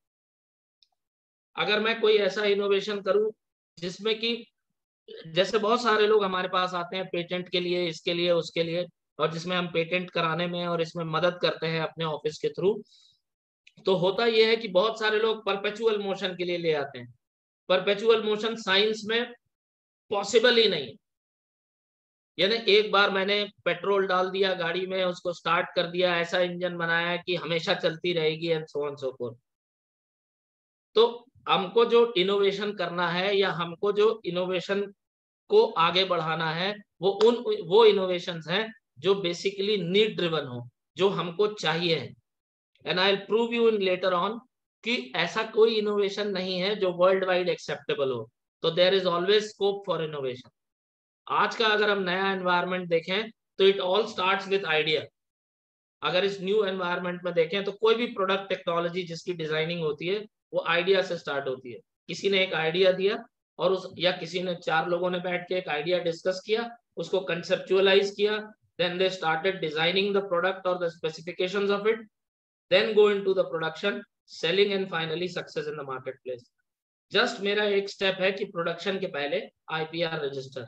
अगर मैं कोई ऐसा इनोवेशन करूं जिसमें कि जैसे बहुत सारे लोग हमारे पास आते हैं पेटेंट के लिए, इसके लिए, उसके लिए, और जिसमें हम पेटेंट कराने में और इसमें मदद करते हैं अपने ऑफिस के थ्रू, तो होता यह है कि बहुत सारे लोग परपेचुअल मोशन के लिए ले आते हैं परपेचुअल मोशन साइंस में पॉसिबल ही नहीं। यानी एक बार मैंने पेट्रोल डाल दिया गाड़ी में, उसको स्टार्ट कर दिया, ऐसा इंजन बनाया कि हमेशा चलती रहेगी and so on so forth. तो हमको जो इनोवेशन करना है या हमको जो इनोवेशन को आगे बढ़ाना है वो उन वो इनोवेशंस हैं जो बेसिकली नीड ड्रिवन हो, जो हमको चाहिए है। And I will prove you in later on कि ऐसा कोई इनोवेशन नहीं है जो वर्ल्ड वाइड एक्सेप्टेबल हो। तो there is always scope for innovation. आज का अगर हम नया एनवायरनमेंट देखें तो it all starts with idea. अगर इस न्यू एनवायरनमेंट में देखें तो कोई भी प्रोडक्ट टेक्नोलॉजी जिसकी डिजाइनिंग होती है वो आइडिया से स्टार्ट होती है। किसी ने एक आइडिया दिया और उस या किसी ने चार लोगों ने बैठ के एक आइडिया डिस्कस किया, उसको कंसेप्चुअलाइज किया, then they started designing the product और the specifications of it, then go into the production, selling and finally success in the market place. Just मेरा एक स्टेप है कि प्रोडक्शन के पहले आईपीआर रजिस्टर।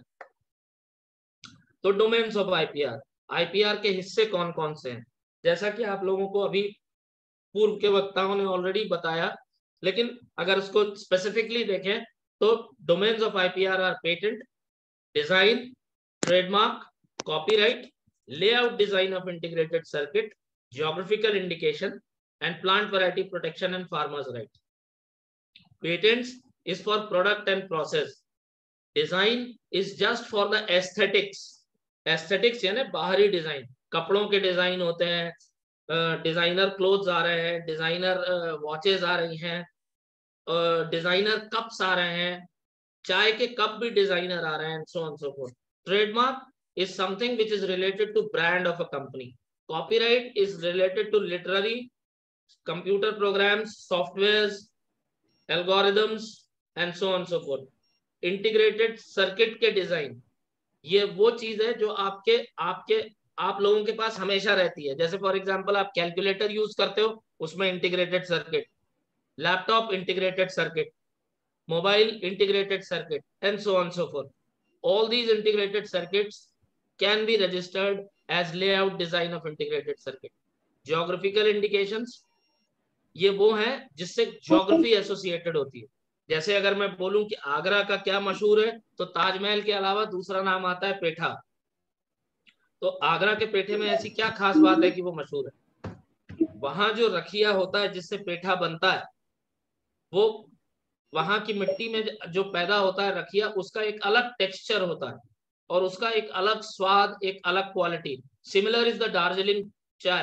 तो डोमेन्स ऑफ आईपीआर, आईपीआर के हिस्से कौन कौन से हैं? जैसा कि आप लोगों को अभी पूर्व के वक्ताओं ने ऑलरेडी बताया, लेकिन अगर उसको स्पेसिफिकली देखें तो domains of IPR are patent, design, trademark, copyright, layout design of integrated circuit, geographical indication and plant variety protection and farmers right. Patents is for product and process. Design is just for the aesthetics. Aesthetics यानी बाहरी design, कपड़ों के design होते हैं, designer clothes आ रहे हैं, designer watches आ रही हैं, डिजाइनर कप्स आ रहे हैं, चाय के कप भी डिजाइनर आ रहे हैं, so on so forth. Trademark is something which is related to brand of a company. Copyright is related to literary, computer programs, softwares, algorithms and so on so forth. Integrated circuit के design, ये वो चीज है जो आपके आपके आप लोगों के पास हमेशा रहती है। जैसे फॉर एग्जांपल आप कैलकुलेटर यूज करते हो, उसमें integrated circuit, laptop integrated circuit, mobile integrated circuit and so on so forth. All these integrated circuits can be registered as layout design of integrated circuit. Geographical indications, ये वो है जिससे geography associated होती है। जैसे अगर मैं बोलूं कि आगरा का क्या मशहूर है, तो ताजमहल के अलावा दूसरा नाम आता है पेठा। तो आगरा के पेठे में ऐसी क्या खास बात है कि वो मशहूर है? वहां जो रखिया होता है जिससे पेठा बनता है, वो वहां की मिट्टी में जो पैदा होता है रखिया, उसका एक अलग टेक्सचर होता है और उसका एक अलग स्वाद, एक अलग quality. Similar is the Darjeeling chai.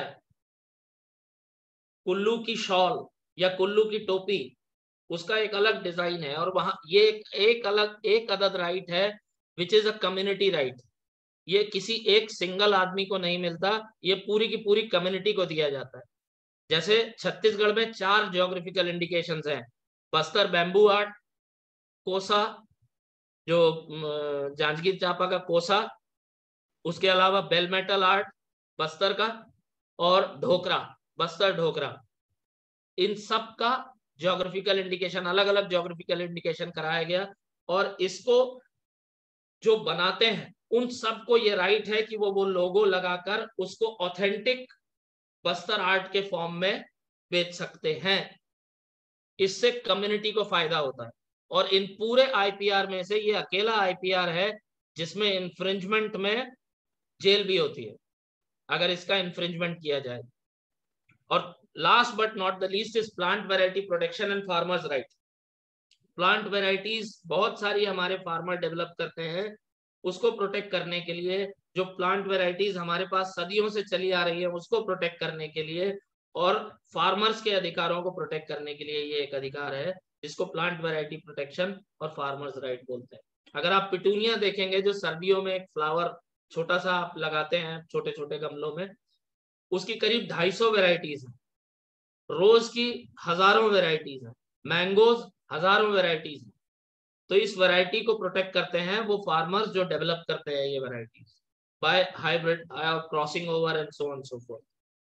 Kullu की शॉल या कुल्लू की टोपी, उसका एक अलग डिजाइन है और वहां ये एक, एक अलग एक अदद राइट है which is a community right. ये किसी एक सिंगल आदमी को नहीं मिलता, ये पूरी की पूरी कम्युनिटी को दिया जाता है। जैसे छत्तीसगढ़ में चार ज्योग्राफिकल इंडिकेशंस हैं, बस्तर बैम्बू आर्ट, कोसा जो जांजगीर चांपा का कोसा, उसके अलावा बेल मेटल आर्ट बस्तर का, और ढोकरा बस्तर ढोकरा। इन सब का ज्योग्राफिकल इंडिकेशन, अलग अलग ज्योग्राफिकल इंडिकेशन कराया गया और इसको जो बनाते हैं उन सबको ये राइट है कि वो वो लोगो लगाकर उसको ऑथेंटिक बस्तर आर्ट के फॉर्म में बेच सकते हैं। इससे कम्युनिटी को फायदा होता है और इन पूरे आईपीआर में से ये अकेला आईपीआर है जिसमें इन्फ्रिंजमेंट में जेल भी होती है अगर इसका इन्फ्रिंजमेंट किया जाए। और last but not the least is plant variety protection and farmers right. Plant varieties बहुत सारी हमारे फार्मर डेवलप करते हैं, उसको प्रोटेक्ट करने के लिए, जो प्लांट वैरायटीज हमारे पास सदियों से चली आ रही है उसको प्रोटेक्ट करने के लिए और फार्मर्स के अधिकारों को प्रोटेक्ट करने के लिए ये एक अधिकार है जिसको प्लांट वैरायटी प्रोटेक्शन और फार्मर्स राइट बोलते हैं। अगर आप पिटूनिया देखेंगे जो सर्दियों में एक फ्लावर छोटा सा आप लगाते हैं छोटे छोटे गमलों में, उसकी करीब ढाई सौ वेराइटीज है। रोज की हजारों वेराइटीज है, मैंगोज हजारों वेराइटीज है। तो इस वैरायटी को प्रोटेक्ट करते हैं वो फार्मर्स जो डेवलप करते हैं ये varieties by hybrid crossing over and so on so forth.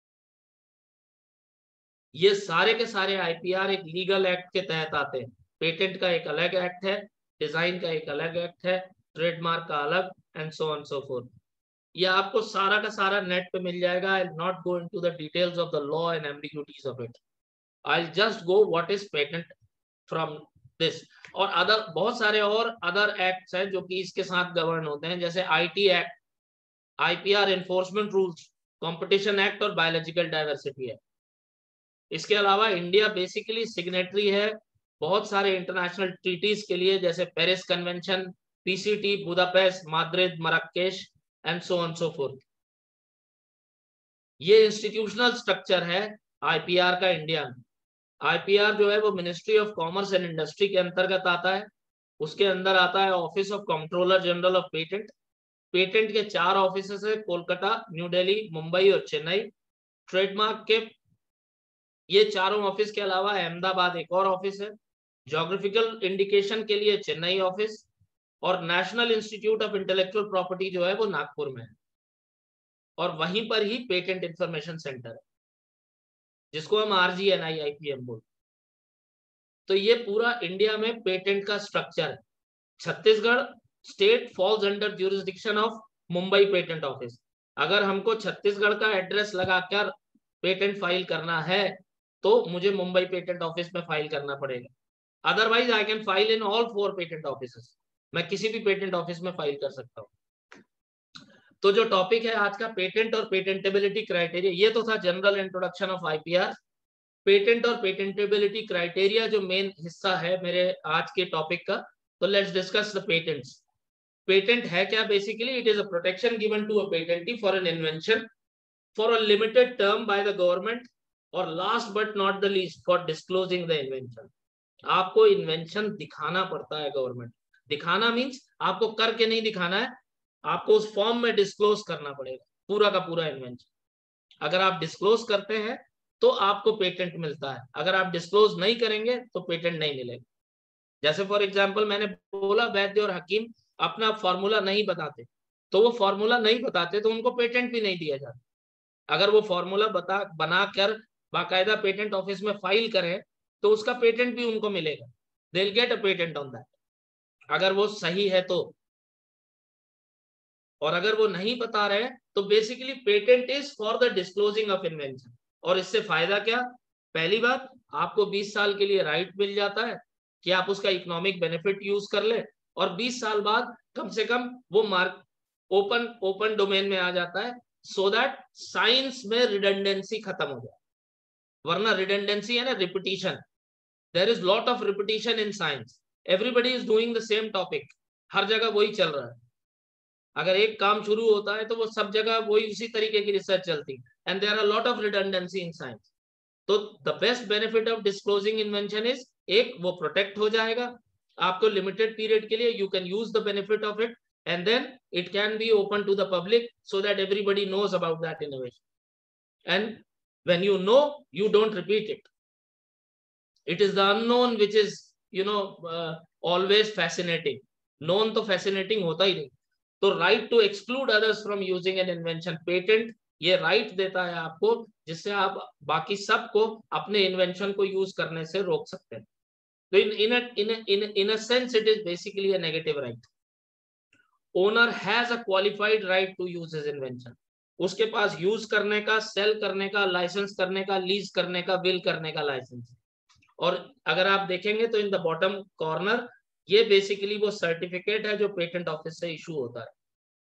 ये सारे के सारे आईपीआर एक लीगल एक्ट के तहत आते हैं। पेटेंट का एक अलग एक्ट है, डिजाइन का एक अलग एक्ट है, ट्रेडमार्क का अलग and so on so forth. ये आपको सारा का सारा नेट पे मिल जाएगा। I will not go into the details of the law and ambiguities of it. I will just go what is patent from this. और अदर बहुत सारे और अदर एक्ट्स हैं जो कि इसके साथ गवर्न होते हैं, जैसे IT act, IPR enforcement rules, competition act और बायोलॉजिकल डाइवर्सिटी एक्ट। इसके अलावा इंडिया बेसिकली सिग्नेटरी है बहुत सारे इंटरनेशनल ट्रीटीज के लिए, जैसे Paris convention, PCT, Budapest, Madrid, Marrakesh and so on so forth. ये इंस्टीट्यूशनल स्ट्रक्चर है आईपीआर का इंडिया में। आईपीआर जो है वो ministry of commerce and industry के अंतर्गत आता है। उसके अंदर आता है office of controller general of patent. Patent के चार ऑफिस है, कोलकाता, न्यू दिल्ली, मुंबई और चेन्नई। ट्रेडमार्क के ये चारों ऑफिस के अलावा अहमदाबाद एक और ऑफिस है। ज्योग्राफिकल इंडिकेशन के लिए चेन्नई ऑफिस, और national institute of intellectual property जो है वो नागपुर में है, और वहीं पर ही पेटेंट इंफॉर्मेशन सेंटर है जिसको हम आरजीएनआईआईपीएम बोलते। तो ये पूरा इंडिया में पेटेंट का स्ट्रक्चर है। Chhattisgarh state falls under jurisdiction of Mumbai patent office. अगर हमको छत्तीसगढ़ का एड्रेस लगाकर पेटेंट फाइल करना है तो मुझे मुंबई पेटेंट ऑफिस में फाइल करना पड़ेगा। Otherwise I can file in all four patent offices. मैं किसी भी पेटेंट ऑफिस में फाइल कर सकता हूँ। तो जो टॉपिक है आज का, पेटेंट और पेटेंटेबिलिटी क्राइटेरिया, ये तो था general introduction of IPR. Patent और पेटेंटेबिलिटी क्राइटेरिया जो मेन हिस्सा है मेरे आज के टॉपिक का, तो let's discuss the patents. Patent है क्या? Basically it is a protection given to a patentee for an invention for a limited term by the government, और last but not the least for disclosing the invention. आपको invention दिखाना पड़ता है government. दिखाना means आपको करके नहीं दिखाना है, आपको उस फॉर्म में डिस्क्लोज करना पड़ेगा पूरा का पूरा इन्वेंशन। अगर आप डिस्क्लोज करते हैं तो आपको पेटेंट मिलता है, अगर आप डिस्क्लोज नहीं करेंगे तो पेटेंट नहीं मिलेगा। जैसे फॉर एग्जांपल मैंने बोला वैद्य और हकीम अपना फॉर्मूला नहीं बताते, तो वो फॉर्मूला नहीं बताते तो उनको पेटेंट भी नहीं दिया जाता। अगर वो फॉर्मूला बता बनाकर बाकायदा पेटेंट ऑफिस में फाइल करें तो उसका पेटेंट भी उनको मिलेगा। They will get a patent on that, अगर वो सही है तो। और अगर वो नहीं बता रहे तो basically patent is for the disclosing of invention. और इससे फायदा क्या? पहली बात, आपको बीस साल के लिए राइट मिल जाता है कि आप उसका इकोनॉमिक बेनिफिट यूज कर ले, और बीस साल बाद कम से कम वो मार्क ओपन ओपन डोमेन में आ जाता है, सो दैट साइंस में रिडंडेंसी खत्म हो जाए। वरना रिडंडेंसी है ना, repetition, there is lot of repetition in science. Everybody is doing the same topic, हर जगह वही चल रहा है। अगर एक काम शुरू होता है तो वो सब जगह वही उसी तरीके की रिसर्च चलती है, and there are lot of redundancy in science. तो the best benefit of disclosing invention is, एक वो प्रोटेक्ट हो जाएगा आपको लिमिटेड पीरियड के लिए, you can use the benefit of it, and then it can be open to the public so that everybody knows about that innovation. And when you know, you don't repeat it. It is the unknown which is, you know, uh, always fascinating. Known तो fascinating होता ही नहीं। तो right to exclude others from using an invention, patent ये right देता है आपको, जिससे आप बाकी सबको अपने invention को use करने से रोक सकते हैं। तो in in a in a in a, in a sense it is basically a negative right. Owner has a qualified right to use his invention. उसके पास यूज करने का, सेल करने का, लाइसेंस करने का, लीज करने का, विल करने का लाइसेंस। और अगर आप देखेंगे तो इन द बॉटम कॉर्नर ये बेसिकली वो सर्टिफिकेट है जो पेटेंट ऑफिस से इशू होता है।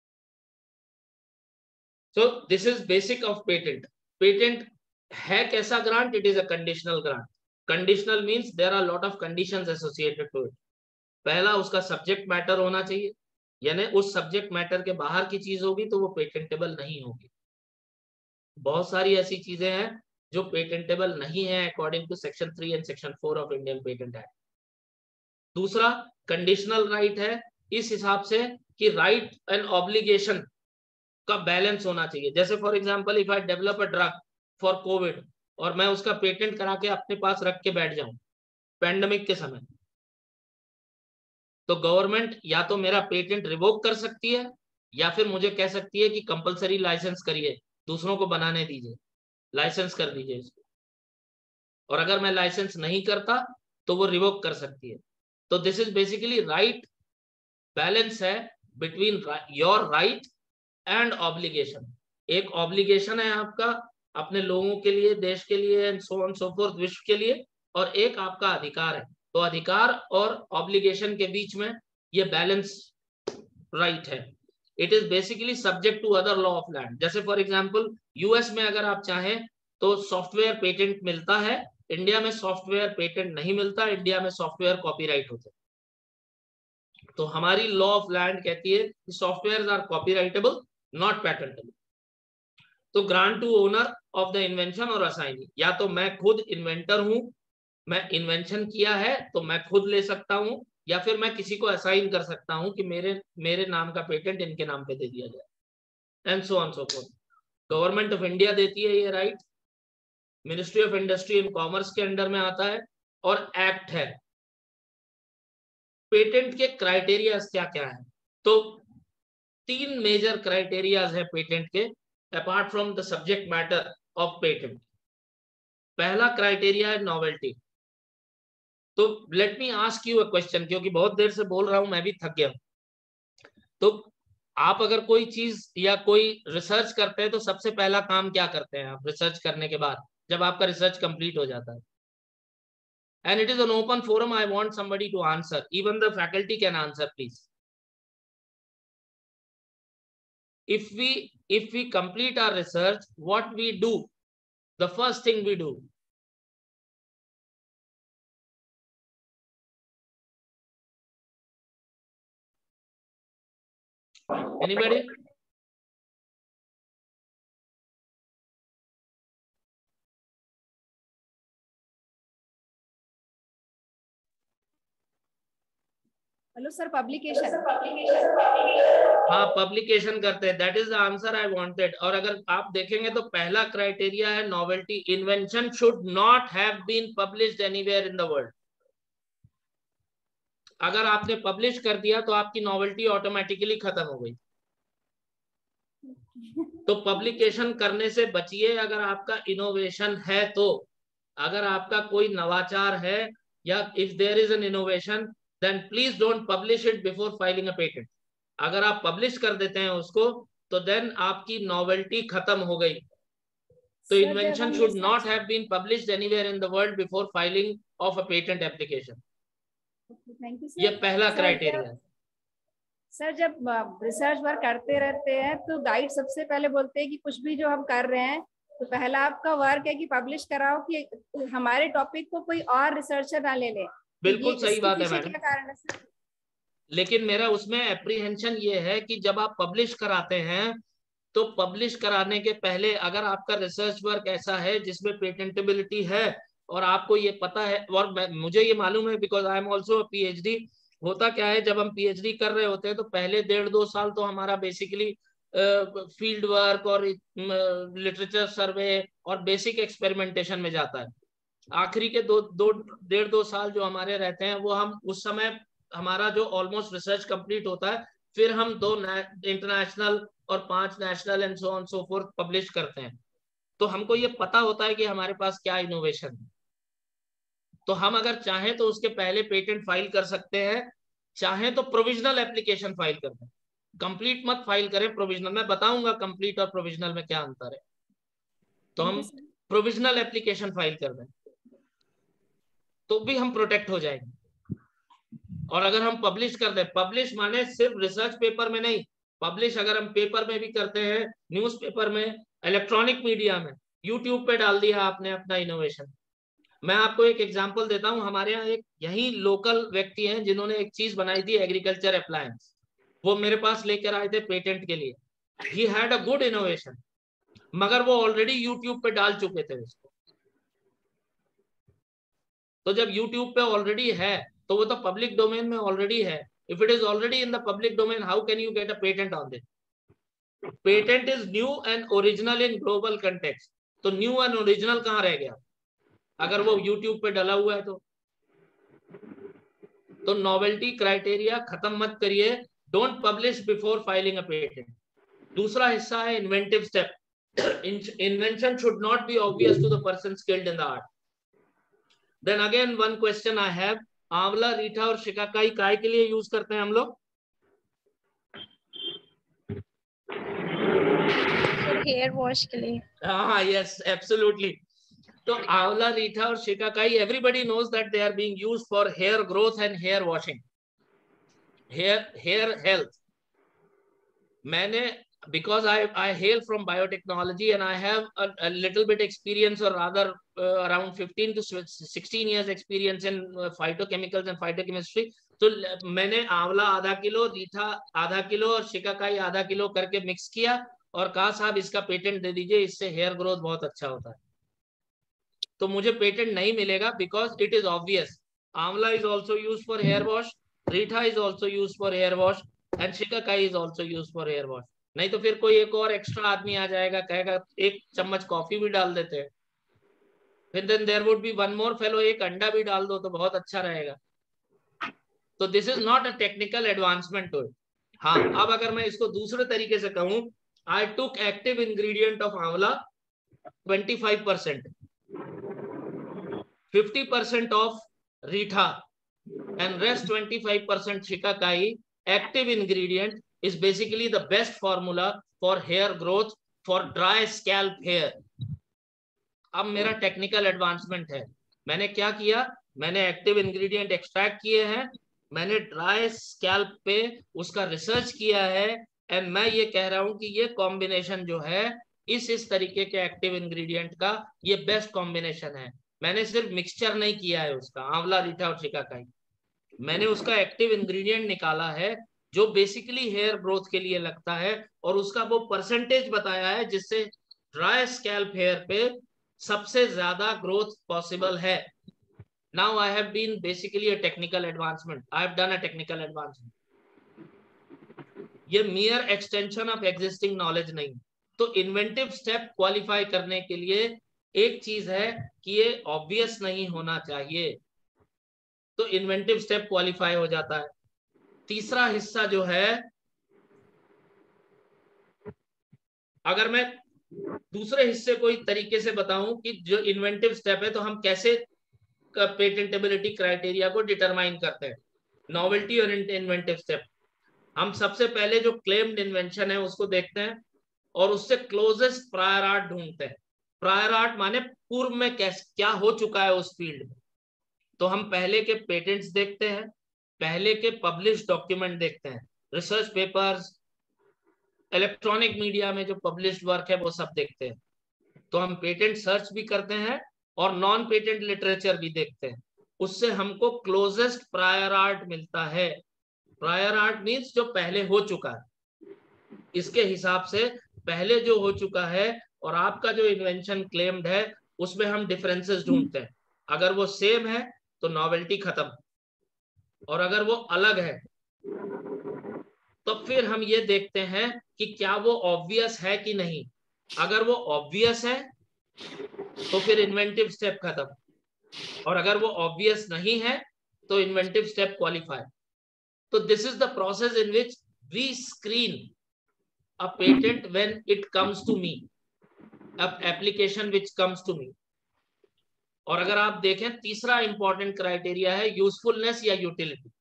So this is basic of patent. Patent है कैसा grant? It is a conditional grant. Conditional means there are lot of conditions associated to it. पहला, उसका सब्जेक्ट मैटर होना चाहिए, यानी उस सब्जेक्ट मैटर के बाहर की चीज होगी तो वो पेटेंटेबल नहीं होगी। बहुत सारी ऐसी चीजें हैं जो पेटेंटेबल नहीं है according to section three and section four of Indian patent act. दूसरा, कंडीशनल राइट है इस हिसाब से कि राइट एंड ऑब्लिगेशन का बैलेंस होना चाहिए। जैसे for example, if I develop a drug for COVID और मैं उसका पेटेंट करा के अपने पास रख के बैठ जाऊं पैंडेमिक के समय, तो गवर्नमेंट या तो मेरा पेटेंट रिवोक कर सकती है या फिर मुझे कह सकती है कि कंपलसरी लाइसेंस करिए, दूसरों को बनाने दीजिए, लाइसेंस कर दीजिए इसको। और अगर मैं लाइसेंस नहीं करता तो वो रिवोक कर सकती है। तो this is basically right balance है between your right and obligation. एक ऑब्लिगेशन है आपका अपने लोगों के लिए, देश के लिए, and so on so forth, विश्व के लिए, और एक आपका अधिकार है तो अधिकार और ऑब्लिगेशन के बीच में ये बैलेंस राइट है। It is basically subject to other law of land. जैसे फॉर एग्जांपल यूएस में अगर आप चाहें तो सॉफ्टवेयर पेटेंट मिलता है, इंडिया में सॉफ्टवेयर पेटेंट नहीं मिलता, इंडिया में सॉफ्टवेयर कॉपीराइट होते हैं। तो हमारी लॉ ऑफ लैंड कहती है कि software are copyrightable not patentable. तो grant to owner of the invention और असाइनी, या तो मैं खुद इन्वेंटर हूं, मैं इन्वेंशन किया है तो मैं खुद ले सकता हूं, या फिर मैं किसी को असाइन कर सकता हूं कि मेरे मेरे नाम का पेटेंट इनके नाम पे दे दिया जाए, and so on so forth. Government of India देती है ये right, ministry of industry and commerce के अंडर में आता है और एक्ट है। पेटेंट के क्राइटेरियाज क्या क्या है? तो तीन मेजर क्राइटेरियाज है पेटेंट के apart from the subject matter of patent. पहला क्राइटेरिया है नॉवेल्टी। तो let me ask you a question, क्योंकि बहुत देर से बोल रहा हूं, मैं भी थक गया हूं। तो आप अगर कोई चीज या कोई रिसर्च करते हैं तो सबसे पहला काम क्या करते हैं आप रिसर्च करने के बाद, जब आपका रिसर्च कंप्लीट हो जाता है? And it is an open forum, I want somebody to answer, even the faculty can answer please. if we if we complete our research, what we do, the first thing we do, anybody? Hello sir, publication. हाँ, publication करते हैं, that is the answer I wanted. और अगर आप देखेंगे तो पहला criteria है novelty. Invention should not have been published anywhere in the world. अगर आपने पब्लिश कर दिया तो आपकी नॉवेल्टी ऑटोमेटिकली खत्म हो गई। तो पब्लिकेशन करने से बचिए अगर आपका इनोवेशन है तो। अगर आपका कोई नवाचार है या if there is an innovation, then please don't publish it before filing a patent. अगर आप पब्लिश कर देते हैं उसको तो देन आपकी नॉवेल्टी खत्म हो गई। तो invention should not have been published anywhere in the world before filing of a patent application. Thank you sir. ये पहला क्राइटेरिया है। सर, जब रिसर्च वर्क करते रहते हैं तो गाइड सबसे पहले बोलते हैं कि कुछ भी जो हम कर रहे हैं तो पहला आपका वर्क है कि पब्लिश कराओ कि हमारे टॉपिक को कोई और रिसर्चर ना ले ले। बिल्कुल सही बात है मैडम। क्या कारण है सर? लेकिन मेरा उसमें एप्रीहेंशन ये है कि जब आप पब्लिश कराते हैं तो पब्लिश कराने के पहले अगर आपका रिसर्च वर्क ऐसा है जिसमें पेटेंटेबिलिटी है और आपको ये पता है, और मुझे ये मालूम है because I am also PhD. होता क्या है, जब हम पीएचडी कर रहे होते हैं तो पहले डेढ़ दो साल तो हमारा बेसिकली फील्ड वर्क और लिटरेचर सर्वे और बेसिक एक्सपेरिमेंटेशन में जाता है। आखिरी के दो दो डेढ़ दो साल जो हमारे रहते हैं वो हम उस समय हमारा जो ऑलमोस्ट रिसर्च कंप्लीट होता है, फिर हम दो इंटरनेशनल और पांच national and so on so forth publish करते हैं। तो हमको ये पता होता है कि हमारे पास क्या इनोवेशन है। तो हम अगर चाहें तो उसके पहले पेटेंट फाइल कर सकते हैं, चाहें तो प्रोविजनल एप्लीकेशन फाइल कर दें। कंप्लीट मत फाइल करें, प्रोविजनल। मैं बताऊंगा कंप्लीट और प्रोविजनल में क्या अंतर है। तो हम प्रोविजनल एप्लीकेशन फाइल कर दें तो भी हम प्रोटेक्ट हो जाएंगे। और अगर हम पब्लिश कर दें, पब्लिश माने सिर्फ रिसर्च पेपर में नहीं, पब्लिश अगर हम पेपर में भी करते हैं, न्यूज़पेपर में, इलेक्ट्रॉनिक मीडिया में, यूट्यूब पे डाल दिया आपने अपना इनोवेशन। मैं आपको एक एग्जांपल देता हूं। हमारे यहाँ एक यही लोकल व्यक्ति हैं जिन्होंने एक चीज बनाई थी, एग्रीकल्चर अप्लायंस। वो मेरे पास लेकर आए थे पेटेंट के लिए। He had a good innovation, मगर वो ऑलरेडी यूट्यूब पे डाल चुके थे उसको। तो जब यूट्यूब पे ऑलरेडी है तो वो तो पब्लिक डोमेन में ऑलरेडी है। If it is already in the public domain, how can you get a patent on this? Patent is new and original in global context. तो न्यू एंड ओरिजिनल कहाँ रह गया अगर वो यूट्यूब पे डला हुआ है? तो तो नॉवेल्टी क्राइटेरिया खत्म मत करिए। Don't publish before filing a patent. दूसरा हिस्सा है inventive step. Invention should not be obvious to the person skilled in the art. Then again one question I have, amla, reetha और शिकाकाई काय के लिए यूज करते हैं हम लोग? हेयर वॉश के लिए। हाँ, यस, एब्सोल्युटली। तो आंवला, रीठा और shikakai, everybody knows that they are being used for hair growth and hair washing, hair hair health. मैंने because I I hail from biotechnology and I have a, a little bit experience, or rather uh, around fifteen to sixteen years experience in uh, phytochemicals and phytochemistry. तो मैंने आंवला आधा kilo, रीठा आधा kilo और शिकाकाई आधा kilo करके mix किया और कहा साहब इसका पेटेंट दे दीजिए, इससे हेयर ग्रोथ बहुत अच्छा होता है. तो मुझे पेटेंट नहीं मिलेगा because it is obvious. Amla is also use for hair wash, reetha is also use for hair wash and shikakai is also use for hair wash. नहीं तो फिर कोई एक और एक्स्ट्रा आदमी आ जाएगा, कहेगा एक चम्मच कॉफी भी डाल देते हैं. फिर then there would be one more fellow, एक अंडा भी डाल दो तो बहुत अच्छा रहेगा. तो this is not a technical advancement to it. हाँ, अब अगर मैं इसको दूसरे तरीके से कहूं, I took active ingredient of amla twenty five percent, fifty percent of reetha and rest twenty-five percent shikakai. Active ingredient is basically the best formula for hair growth for dry scalp hair. अब मेरा टेक्निकल एडवांसमेंट है. मैंने क्या किया, मैंने active ingredient extract किए हैं, मैंने ड्राई स्कैल्प पे उसका रिसर्च किया है एंड मैं ये कह रहा हूं कि ये कॉम्बिनेशन जो है इस इस तरीके के एक्टिव इंग्रेडिएंट का ये बेस्ट कॉम्बिनेशन है. मैंने सिर्फ मिक्सचर नहीं किया है उसका, आंवला, रीठा और शिकाकाई. मैंने उसका एक्टिव इंग्रेडिएंट निकाला है जो बेसिकली हेयर ग्रोथ के लिए लगता है और उसका वो परसेंटेज बताया है जिससे ड्राई स्कैल्प हेयर पे सबसे ज्यादा ग्रोथ पॉसिबल है. Now I have been basically a technical advancement, I have done a technical advancement. ये mere extension of existing knowledge नहीं. तो इन्वेंटिव स्टेप क्वालिफाई करने के लिए एक चीज है कि ये ऑब्वियस नहीं होना चाहिए, तो इन्वेंटिव स्टेप क्वालिफाई हो जाता है. तीसरा हिस्सा जो है, अगर मैं दूसरे हिस्से को इस तरीके से बताऊं कि जो इन्वेंटिव स्टेप है तो हम कैसे पेटेंटेबिलिटी क्राइटेरिया को डिटरमाइन करते हैं, नॉवेल्टी और इन्वेंटिव स्टेप. हम सबसे पहले जो क्लेम्ड इन्वेंशन है उसको देखते हैं और उससे क्लोजेस्ट प्रायर आर्ट ढूंढते हैं. प्रायर आर्ट माने पूर्व में क्या हो चुका है उस फील्ड में. तो हम पहले के पेटेंट्स देखते हैं, पहले के पब्लिश डॉक्यूमेंट देखते हैं, रिसर्च पेपर्स, इलेक्ट्रॉनिक मीडिया में जो पब्लिश्ड वर्क है वो सब देखते हैं. तो हम पेटेंट सर्च भी करते हैं और नॉन पेटेंट लिटरेचर भी देखते हैं. उससे हमको क्लोजेस्ट प्रायर आर्ट मिलता है. प्रायर आर्ट मीन्स जो पहले हो चुका है. इसके हिसाब से पहले जो हो चुका है और आपका जो इन्वेंशन क्लेम्ड है उसमें हम डिफरेंसेस ढूंढते हैं. अगर वो सेम है तो नॉवेल्टी खत्म, और अगर वो अलग है तो फिर हम ये देखते हैं कि क्या वो ऑब्वियस है कि नहीं. अगर वो ऑब्वियस है तो फिर इन्वेंटिव स्टेप खत्म, और अगर वो ऑब्वियस नहीं है तो इन्वेंटिव स्टेप क्वालिफाई. तो this is the process in which we screen a patent when it comes to me, a application which comes to me. और अगर आप देखें, तीसरा इंपॉर्टेंट क्राइटेरिया है यूजफुलनेस या यूटिलिटी.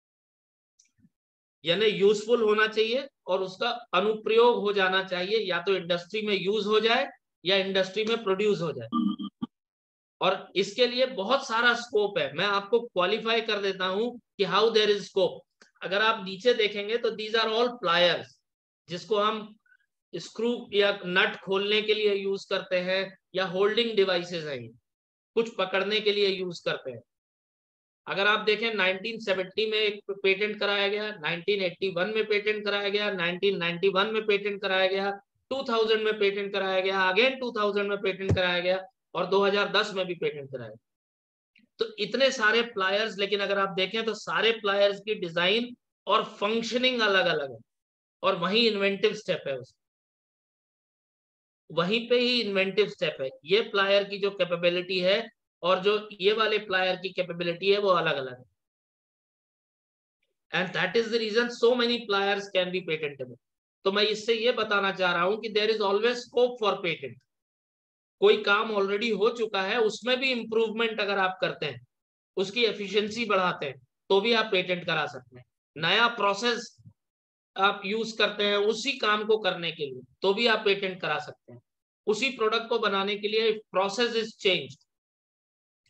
यानी यूजफुल होना चाहिए और उसका अनुप्रयोग हो जाना चाहिए, या तो इंडस्ट्री में यूज हो जाए या इंडस्ट्री में प्रोड्यूस हो जाए. और इसके लिए बहुत सारा स्कोप है. मैं आपको क्वालिफाई कर देता हूं कि हाउ देयर इज स्कोप. अगर आप नीचे देखेंगे तो दीज आर ऑल प्लायर्स जिसको हम स्क्रू या नट खोलने के लिए यूज करते हैं, या होल्डिंग डिवाइसेस हैं, कुछ पकड़ने के लिए यूज करते हैं. अगर आप देखें नाइनटीन सेवेंटी में एक पेटेंट कराया गया, नाइनटीन एटी वन में पेटेंट कराया गया, नाइनटीन नाइंटी वन में पेटेंट कराया गया, टू थाउजेंड में पेटेंट कराया गया, अगेन टू थाउजेंड में पेटेंट कराया गया और दो हज़ार दस में भी पेटेंट कराया गया. तो इतने सारे प्लायर्स, लेकिन अगर आप देखें तो सारे प्लायर्स की डिजाइन और फंक्शनिंग अलग अलग है, और वही इन्वेंटिव स्टेप है उसका, वहीं पे ही इन्वेंटिव स्टेप है. ये प्लायर की जो कैपेबिलिटी है और जो ये वाले प्लायर की कैपेबिलिटी है वो अलग अलग है. And that is the reason so many pliers can be patentable. तो मैं इससे ये बताना चाह रहा हूं कि there is always scope for patent. कोई काम ऑलरेडी हो चुका है, उसमें भी इंप्रूवमेंट अगर आप करते हैं, उसकी एफिशिएंसी बढ़ाते हैं, तो भी आप पेटेंट करा सकते हैं. नया प्रोसेस आप यूज करते हैं उसी काम को करने के लिए, तो भी आप पेटेंट करा सकते हैं. उसी प्रोडक्ट को बनाने के लिए process is changed,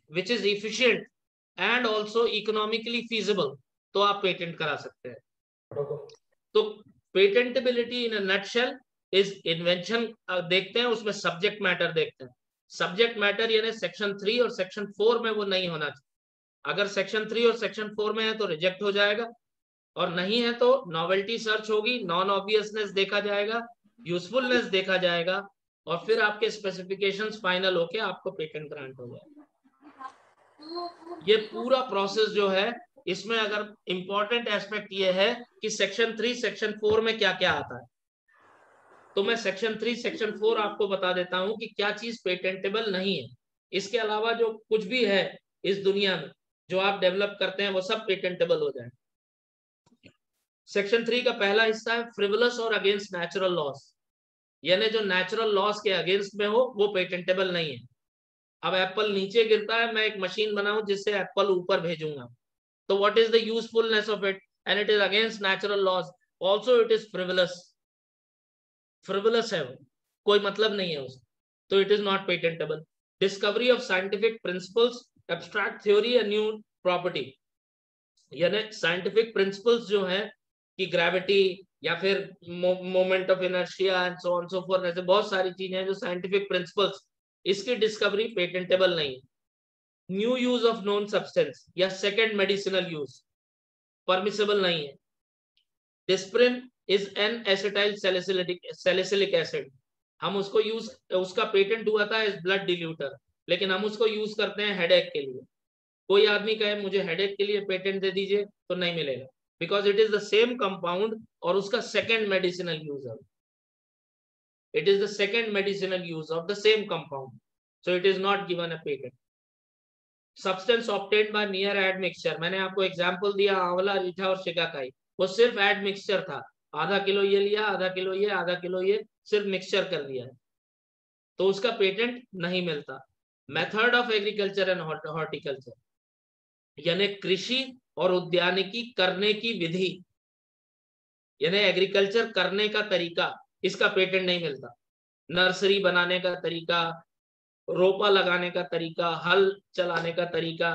which is efficient and also economically feasible, तो आप पेटेंट करा सकते हैं। तो patentability in a nutshell is invention. देखते हैं उसमें सब्जेक्ट मैटर देखते हैं। सब्जेक्ट मैटर यानी सेक्शन थ्री और सेक्शन फोर में वो नहीं होना चाहिए। अगर सेक्शन थ्री और सेक्शन फोर में है तो रिजेक्ट हो जाएगा, और नहीं है तो नॉवेल्टी सर्च होगी, नॉन ऑब्वियसनेस देखा जाएगा, यूजफुलनेस देखा जाएगा, और फिर आपके स्पेसिफिकेशंस फाइनल होके आपको पेटेंट ग्रांट हो जाएगा। ये पूरा प्रोसेस जो है, इसमें अगर इंपॉर्टेंट एस्पेक्ट ये है कि सेक्शन थ्री सेक्शन फोर में क्या क्या आता है, तो मैं सेक्शन थ्री सेक्शन फोर आपको बता देता हूं कि क्या चीज पेटेंटेबल नहीं है। इसके अलावा जो कुछ भी है इस दुनिया में जो आप डेवलप करते हैं वो सब पेटेंटेबल हो जाए। सेक्शन थ्री का पहला हिस्सा है फ्रिवलस और अगेंस्ट नेचुरल लॉस, यानी जो नेचुरल लॉस के अगेंस्ट में हो वो पेटेंटेबल नहीं है। अब एप्पल नीचे गिरता है, मैं एक मशीन बनाऊं जिससे एप्पल ऊपर भेजूंगा, तो what is the usefulness of it, and it is against natural laws, also it is frivolous. Frivolous है वो, कोई मतलब नहीं है उसका, तो it is not patentable. Discovery of scientific principles, abstract theory and new property, यानी साइंटिफिक प्रिंसिपल्स जो है कि ग्रेविटी या फिर moment of inertia and so on so forth, ऐसे बहुत सारी चीजें हैं जो साइंटिफिक प्रिंसिपल्स, इसकी डिस्कवरी पेटेंटेबल नहीं है। New use of known substance या सेकेंड मेडिसिनल यूज परमिसेबल नहीं है। Disprin is an acetyl salicylic acid, हम उसको यूज, उसका पेटेंट हुआ था एज ब्लड डिल्यूटर, लेकिन हम उसको यूज करते हैं हेडेक के लिए। कोई आदमी कहे मुझे हेडेक के लिए पेटेंट दे दीजिए तो नहीं मिलेगा, because it is the same compound और उसका सेकेंड मेडिसिनल यूज है। It is the second medicinal use of the same compound, so it is not given a patent. Substance obtained by mere admixture, मैंने आपको example दिया आंवला, रीठा और शिकाकाई, वो सिर्फ एडमिक्सचर था, आधा किलो ये लिया, आधा किलो ये, आधा किलो ये, सिर्फ मिक्सचर कर लिया है, तो उसका पेटेंट नहीं मिलता। Method of agriculture and horticulture, यानी कृषि और उद्यानिकी करने की विधि, यानी एग्रीकल्चर करने का तरीका, इसका पेटेंट नहीं मिलता। नर्सरी बनाने का तरीका, रोपा लगाने का तरीका, हल चलाने का तरीका,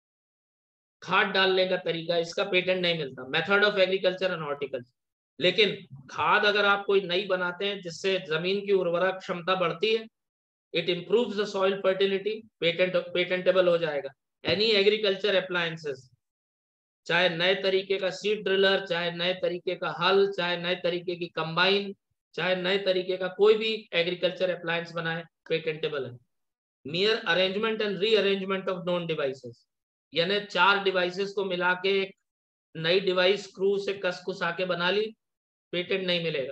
खाद डालने का तरीका, इसका पेटेंट नहीं मिलता। Method of agriculture and horticulture, लेकिन खाद अगर आप कोई नई बनाते हैं जिससे जमीन की उर्वरक क्षमता बढ़ती है, it improves the soil fertility, patent patentable हो जाएगा। एनी एग्रीकल्चर अप्लायंसेस, चाहे नए तरीके का सीड ड्रिलर, चाहे नए तरीके का हल, चाहे नए तरीके की कंबाइन, चाहे नए तरीके का कोई भी एग्रीकल्चर अप्लायंस बनाए, पेटेंटेबल है। Mere arrangement and rearrangement of known devices, यानी चार डिवाइसेस को मिला के एक नई डिवाइस स्क्रू से कस कुसा के बना ली, पेटेंट नहीं मिलेगा।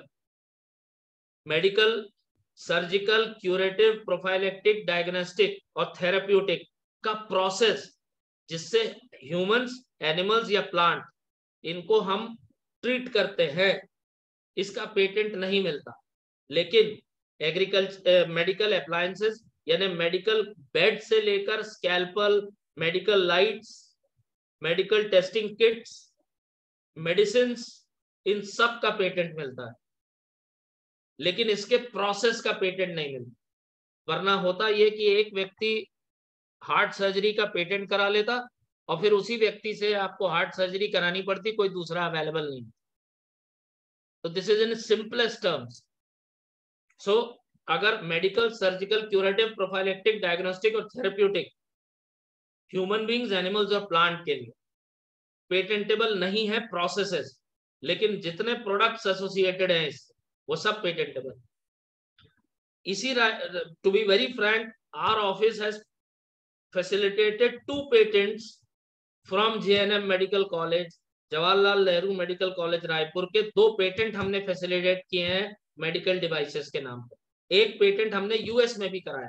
Medical, surgical, curative, prophylactic, diagnostic और थेराप्यूटिक का प्रोसेस जिससे ह्यूमंस, एनिमल्स या प्लांट, इनको हम ट्रीट करते हैं, इसका पेटेंट नहीं मिलता। लेकिन एग्रीकल्चर मेडिकल अप्लायंसेस, यानी मेडिकल बेड से लेकर scalpel, medical lights, medical testing kits, medicine, इन सब का पेटेंट मिलता है, लेकिन इसके प्रोसेस का पेटेंट नहीं मिलता। वरना होता यह कि एक व्यक्ति हार्ट सर्जरी का पेटेंट करा लेता और फिर उसी व्यक्ति से आपको हार्ट सर्जरी करानी पड़ती, कोई दूसरा अवेलेबल नहीं। तो this is in simplest terms. So अगर medical, surgical, curative, prophylactic, diagnostic और थेरेप्यूटिक ह्यूमन बींग्स, एनिमल्स और प्लांट के लिए पेटेंटेबल नहीं है प्रोसेसेस, लेकिन जितने प्रोडक्ट्स एसोसिएटेड हैं इससे वो सब पेटेंटेबल। इसी to be very frank, our office has facilitated two patents from JNM medical college, Jawaharlal Nehru medical college Raipur के दो पेटेंट हमने फैसिलिटेट किए हैं मेडिकल डिवाइसेस के नाम पर। एक पेटेंट हमने यूएस में भी कराया,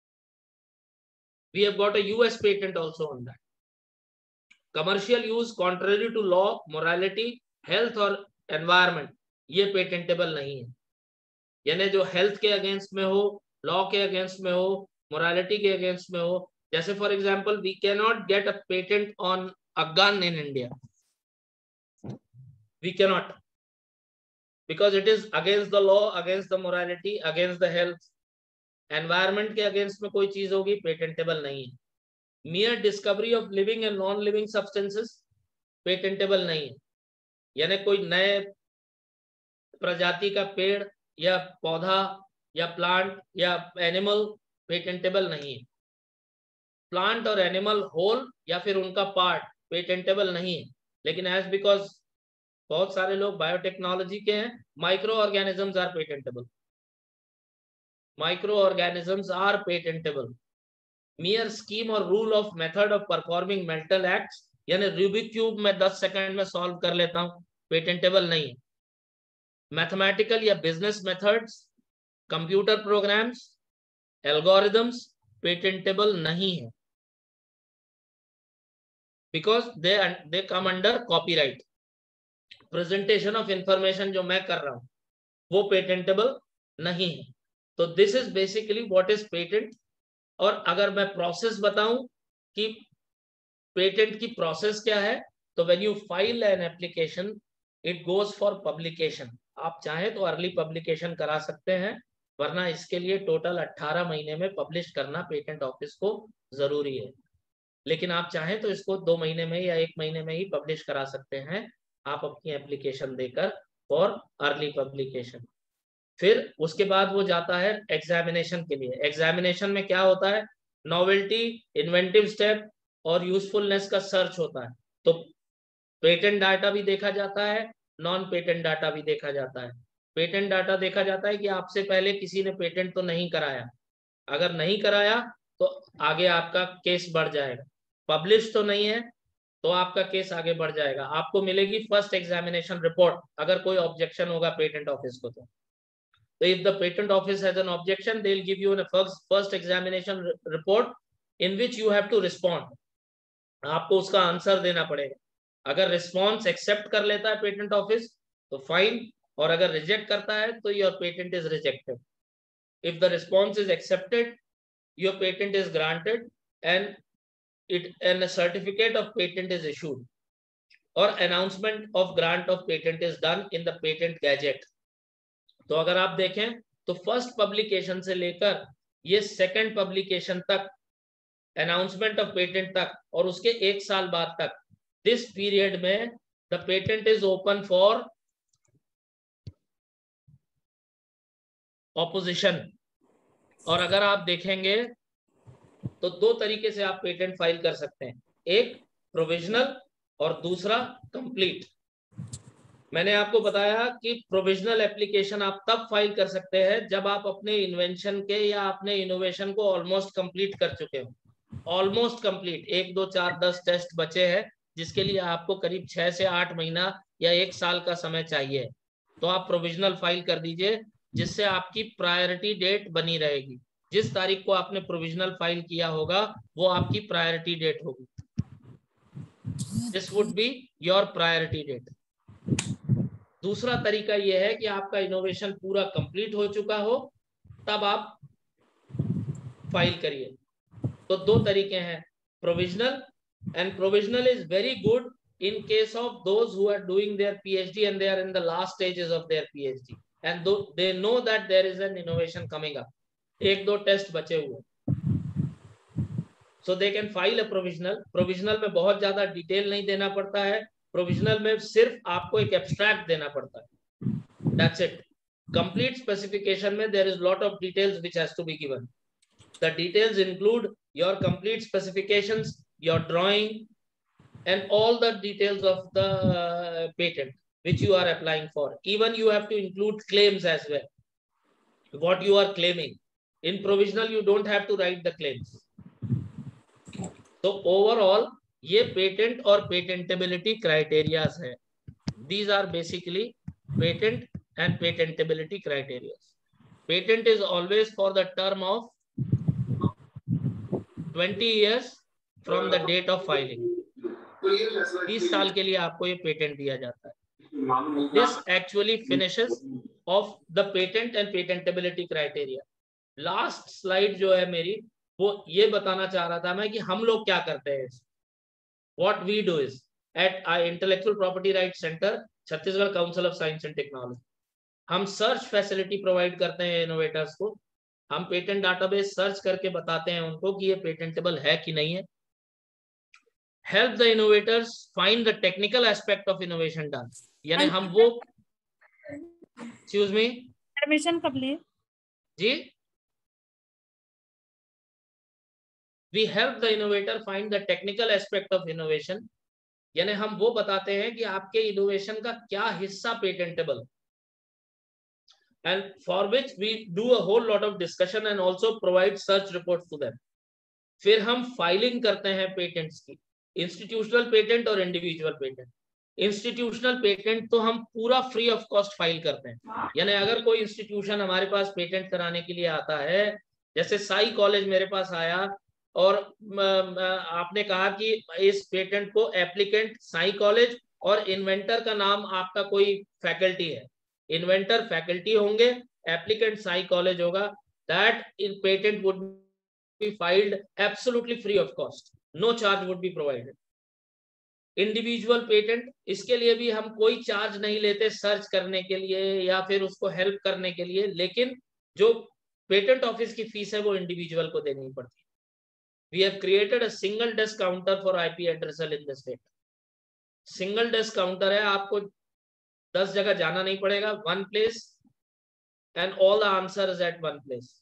we have got a US patent also on that. Commercial use contrary to law, morality, health और एनवायरमेंट, ये पेटेंटेबल नहीं है। यानी जो हेल्थ के अगेंस्ट में हो, लॉ के अगेंस्ट में हो, मोरालिटी के अगेंस्ट में हो, जैसे for example we can not get a patent on a gun in India, we can not, because it is against the law, against the morality, against the health, environment के against में कोई चीज होगी patentable नहीं है। mere discovery of living and non living substances patentable नहीं है, यानी कोई नए प्रजाति का पेड़ या पौधा या प्लांट या एनिमल पेटेंटेबल नहीं है। प्लांट और एनिमल होल या फिर उनका पार्ट पेटेंटेबल नहीं है, लेकिन एज बिकॉज बहुत सारे लोग बायोटेक्नोलॉजी के हैं, micro organisms are patentable, micro organisms are patentable. Mere scheme और rule of method of performing mental acts, यानी रूबिक क्यूब में दस सेकंड में सॉल्व कर लेता हूं, पेटेंटेबल नहीं है। मैथमेटिकल या business methods, computer programs, algorithms patentable नहीं है, because they they come under copyright. Presentation of information जो मैं कर रहा हूं वो पेटेंटेबल नहीं है। तो this is basically what is patent. और अगर मैं प्रोसेस बताऊं कि पेटेंट की प्रोसेस क्या है, तो when you file an application it goes for publication. आप चाहें तो अर्ली पब्लिकेशन करा सकते हैं, वरना इसके लिए टोटल अट्ठारह महीने में पब्लिश करना पेटेंट ऑफिस को जरूरी है। लेकिन आप चाहें तो इसको दो महीने में या एक महीने में ही पब्लिश करा सकते हैं, आप अपनी एप्लीकेशन देकर फॉर अर्ली पब्लिकेशन। फिर उसके बाद वो जाता है एग्जामिनेशन के लिए। एग्जामिनेशन में क्या होता है, नोवेल्टी, इन्वेंटिव स्टेप और यूजफुलनेस का सर्च होता है। तो पेटेंट डाटा भी देखा जाता है, नॉन पेटेंट डाटा भी देखा जाता है। पेटेंट डाटा देखा जाता है कि आपसे पहले किसी ने पेटेंट तो नहीं कराया, अगर नहीं कराया तो आगे आपका केस बढ़ जाएगा। पब्लिश तो नहीं है तो आपका केस आगे बढ़ जाएगा। आपको मिलेगी फर्स्ट एग्जामिनेशन रिपोर्ट, अगर कोई ऑब्जेक्शन होगा पेटेंट ऑफिस को तो। So if the patent office has an objection, they'll give you a first first examination report in which you have to respond. आपको उसका आंसर देना पड़ेगा। अगर रिस्पॉन्स एक्सेप्ट कर लेता है पेटेंट ऑफिस तो फाइन, और अगर रिजेक्ट करता है तो your patent is rejected. If the response is accepted, your patent is granted and it and certificate of patent is issued, और announcement of grant of patent is done in the patent gazette. तो अगर आप देखें तो first publication से लेकर ये second publication तक, अनाउंसमेंट ऑफ पेटेंट तक, और उसके एक साल बाद तक, दिस पीरियड में the patent is open for opposition. और अगर आप देखेंगे तो दो तरीके से आप पेटेंट फाइल कर सकते हैं, एक प्रोविजनल और दूसरा कंप्लीट। मैंने आपको बताया कि प्रोविजनल एप्लीकेशन आप तब फाइल कर सकते हैं जब आप अपने इन्वेंशन के या अपने इनोवेशन को ऑलमोस्ट कंप्लीट कर चुके हो। ऑलमोस्ट कंप्लीट, एक दो चार दस टेस्ट बचे हैं जिसके लिए आपको करीब छह से आठ महीना या एक साल का समय चाहिए, तो आप प्रोविजनल फाइल कर दीजिए, जिससे आपकी प्रायोरिटी डेट बनी रहेगी। जिस तारीख को आपने प्रोविजनल फाइल किया होगा वो आपकी प्रायोरिटी डेट होगी। This would be your priority date. दूसरा तरीका यह है कि आपका इनोवेशन पूरा कंप्लीट हो चुका हो, तब आप फाइल करिए। तो दो तरीके हैं, provisional, and provisional is very good in case of those who are doing their PhD and they are in the last stages of their PhD and they know that there is an innovation coming up, एक दो test बचे हुए, so they can file a provisional. provisional में बहुत ज्यादा detail नहीं देना पड़ता है, प्रोविजनल में सिर्फ आपको एक एब्स्ट्रैक्ट देना पड़ता है, that's it. complete specification में there is lot of details which has to be given. The details include your complete specifications, your drawing, and all the details of the uh, patent which you are applying for. Even you have to include claims as well, what you are claiming. In provisional you don't have to write the claims. So overall ये patent और patentability criteria है. These are basically patent and patentability criteria. Patent is always for the term of twenty years from the date of filing. तीस साल के लिए आपको ये patent दिया जाता है. This actually finishes of the patent and patentability criteria. Last slide जो है मेरी, वो ये बताना चाह रहा था मैं कि हम लोग क्या करते हैं. What we do is at our Intellectual Property Rights Center, Chhattisgarh council of science and technology, हम सर्च फैसिलिटी प्रोवाइड करते हैं इनोवेटर्स को. हम पेटेंट डाटाबेस सर्च करके बताते हैं उनको कि ये पेटेंटेबल है कि नहीं है. help the innovators find the technical aspect of innovation done. यानी हम वो, excuse me, एडमिशन कब लिए जी, we help the innovator find the technical aspect of innovation, यानी हम वो बताते हैं कि आपके इनोवेशन का क्या हिस्सा patentable, and for which we do a whole lot of discussion and also provide search reports to them. फिर हम फाइलिंग करते हैं पेटेंट्स की, इंस्टीट्यूशनल पेटेंट और इंडिविजुअल पेटेंट। इंस्टीट्यूशनल पेटेंट तो हम पूरा फ्री ऑफ कॉस्ट फाइल करते हैं, यानी अगर कोई इंस्टीट्यूशन हमारे पास पेटेंट कराने के लिए आता है, जैसे साई कॉलेज मेरे पास आया और आपने कहा कि इस पेटेंट को एप्लीकेंट साई कॉलेज और इन्वेंटर का नाम आपका कोई फैकल्टी है, इन्वेंटर फैकल्टी होंगे, एप्लीकेंट साई कॉलेज होगा, that in patent would be filed absolutely free of cost, no charge would be provided. Individual patent, इसके लिए भी हम कोई चार्ज नहीं लेते सर्च करने के लिए या फिर उसको हेल्प करने के लिए, लेकिन जो पेटेंट ऑफिस की फीस है वो इंडिविजुअल को देनी पड़ती है। We have created a single desk counter for IP addresser in the state. Single desk counter है, आपको दस जगह जाना नहीं पड़ेगा, one place and all the answer is at one place.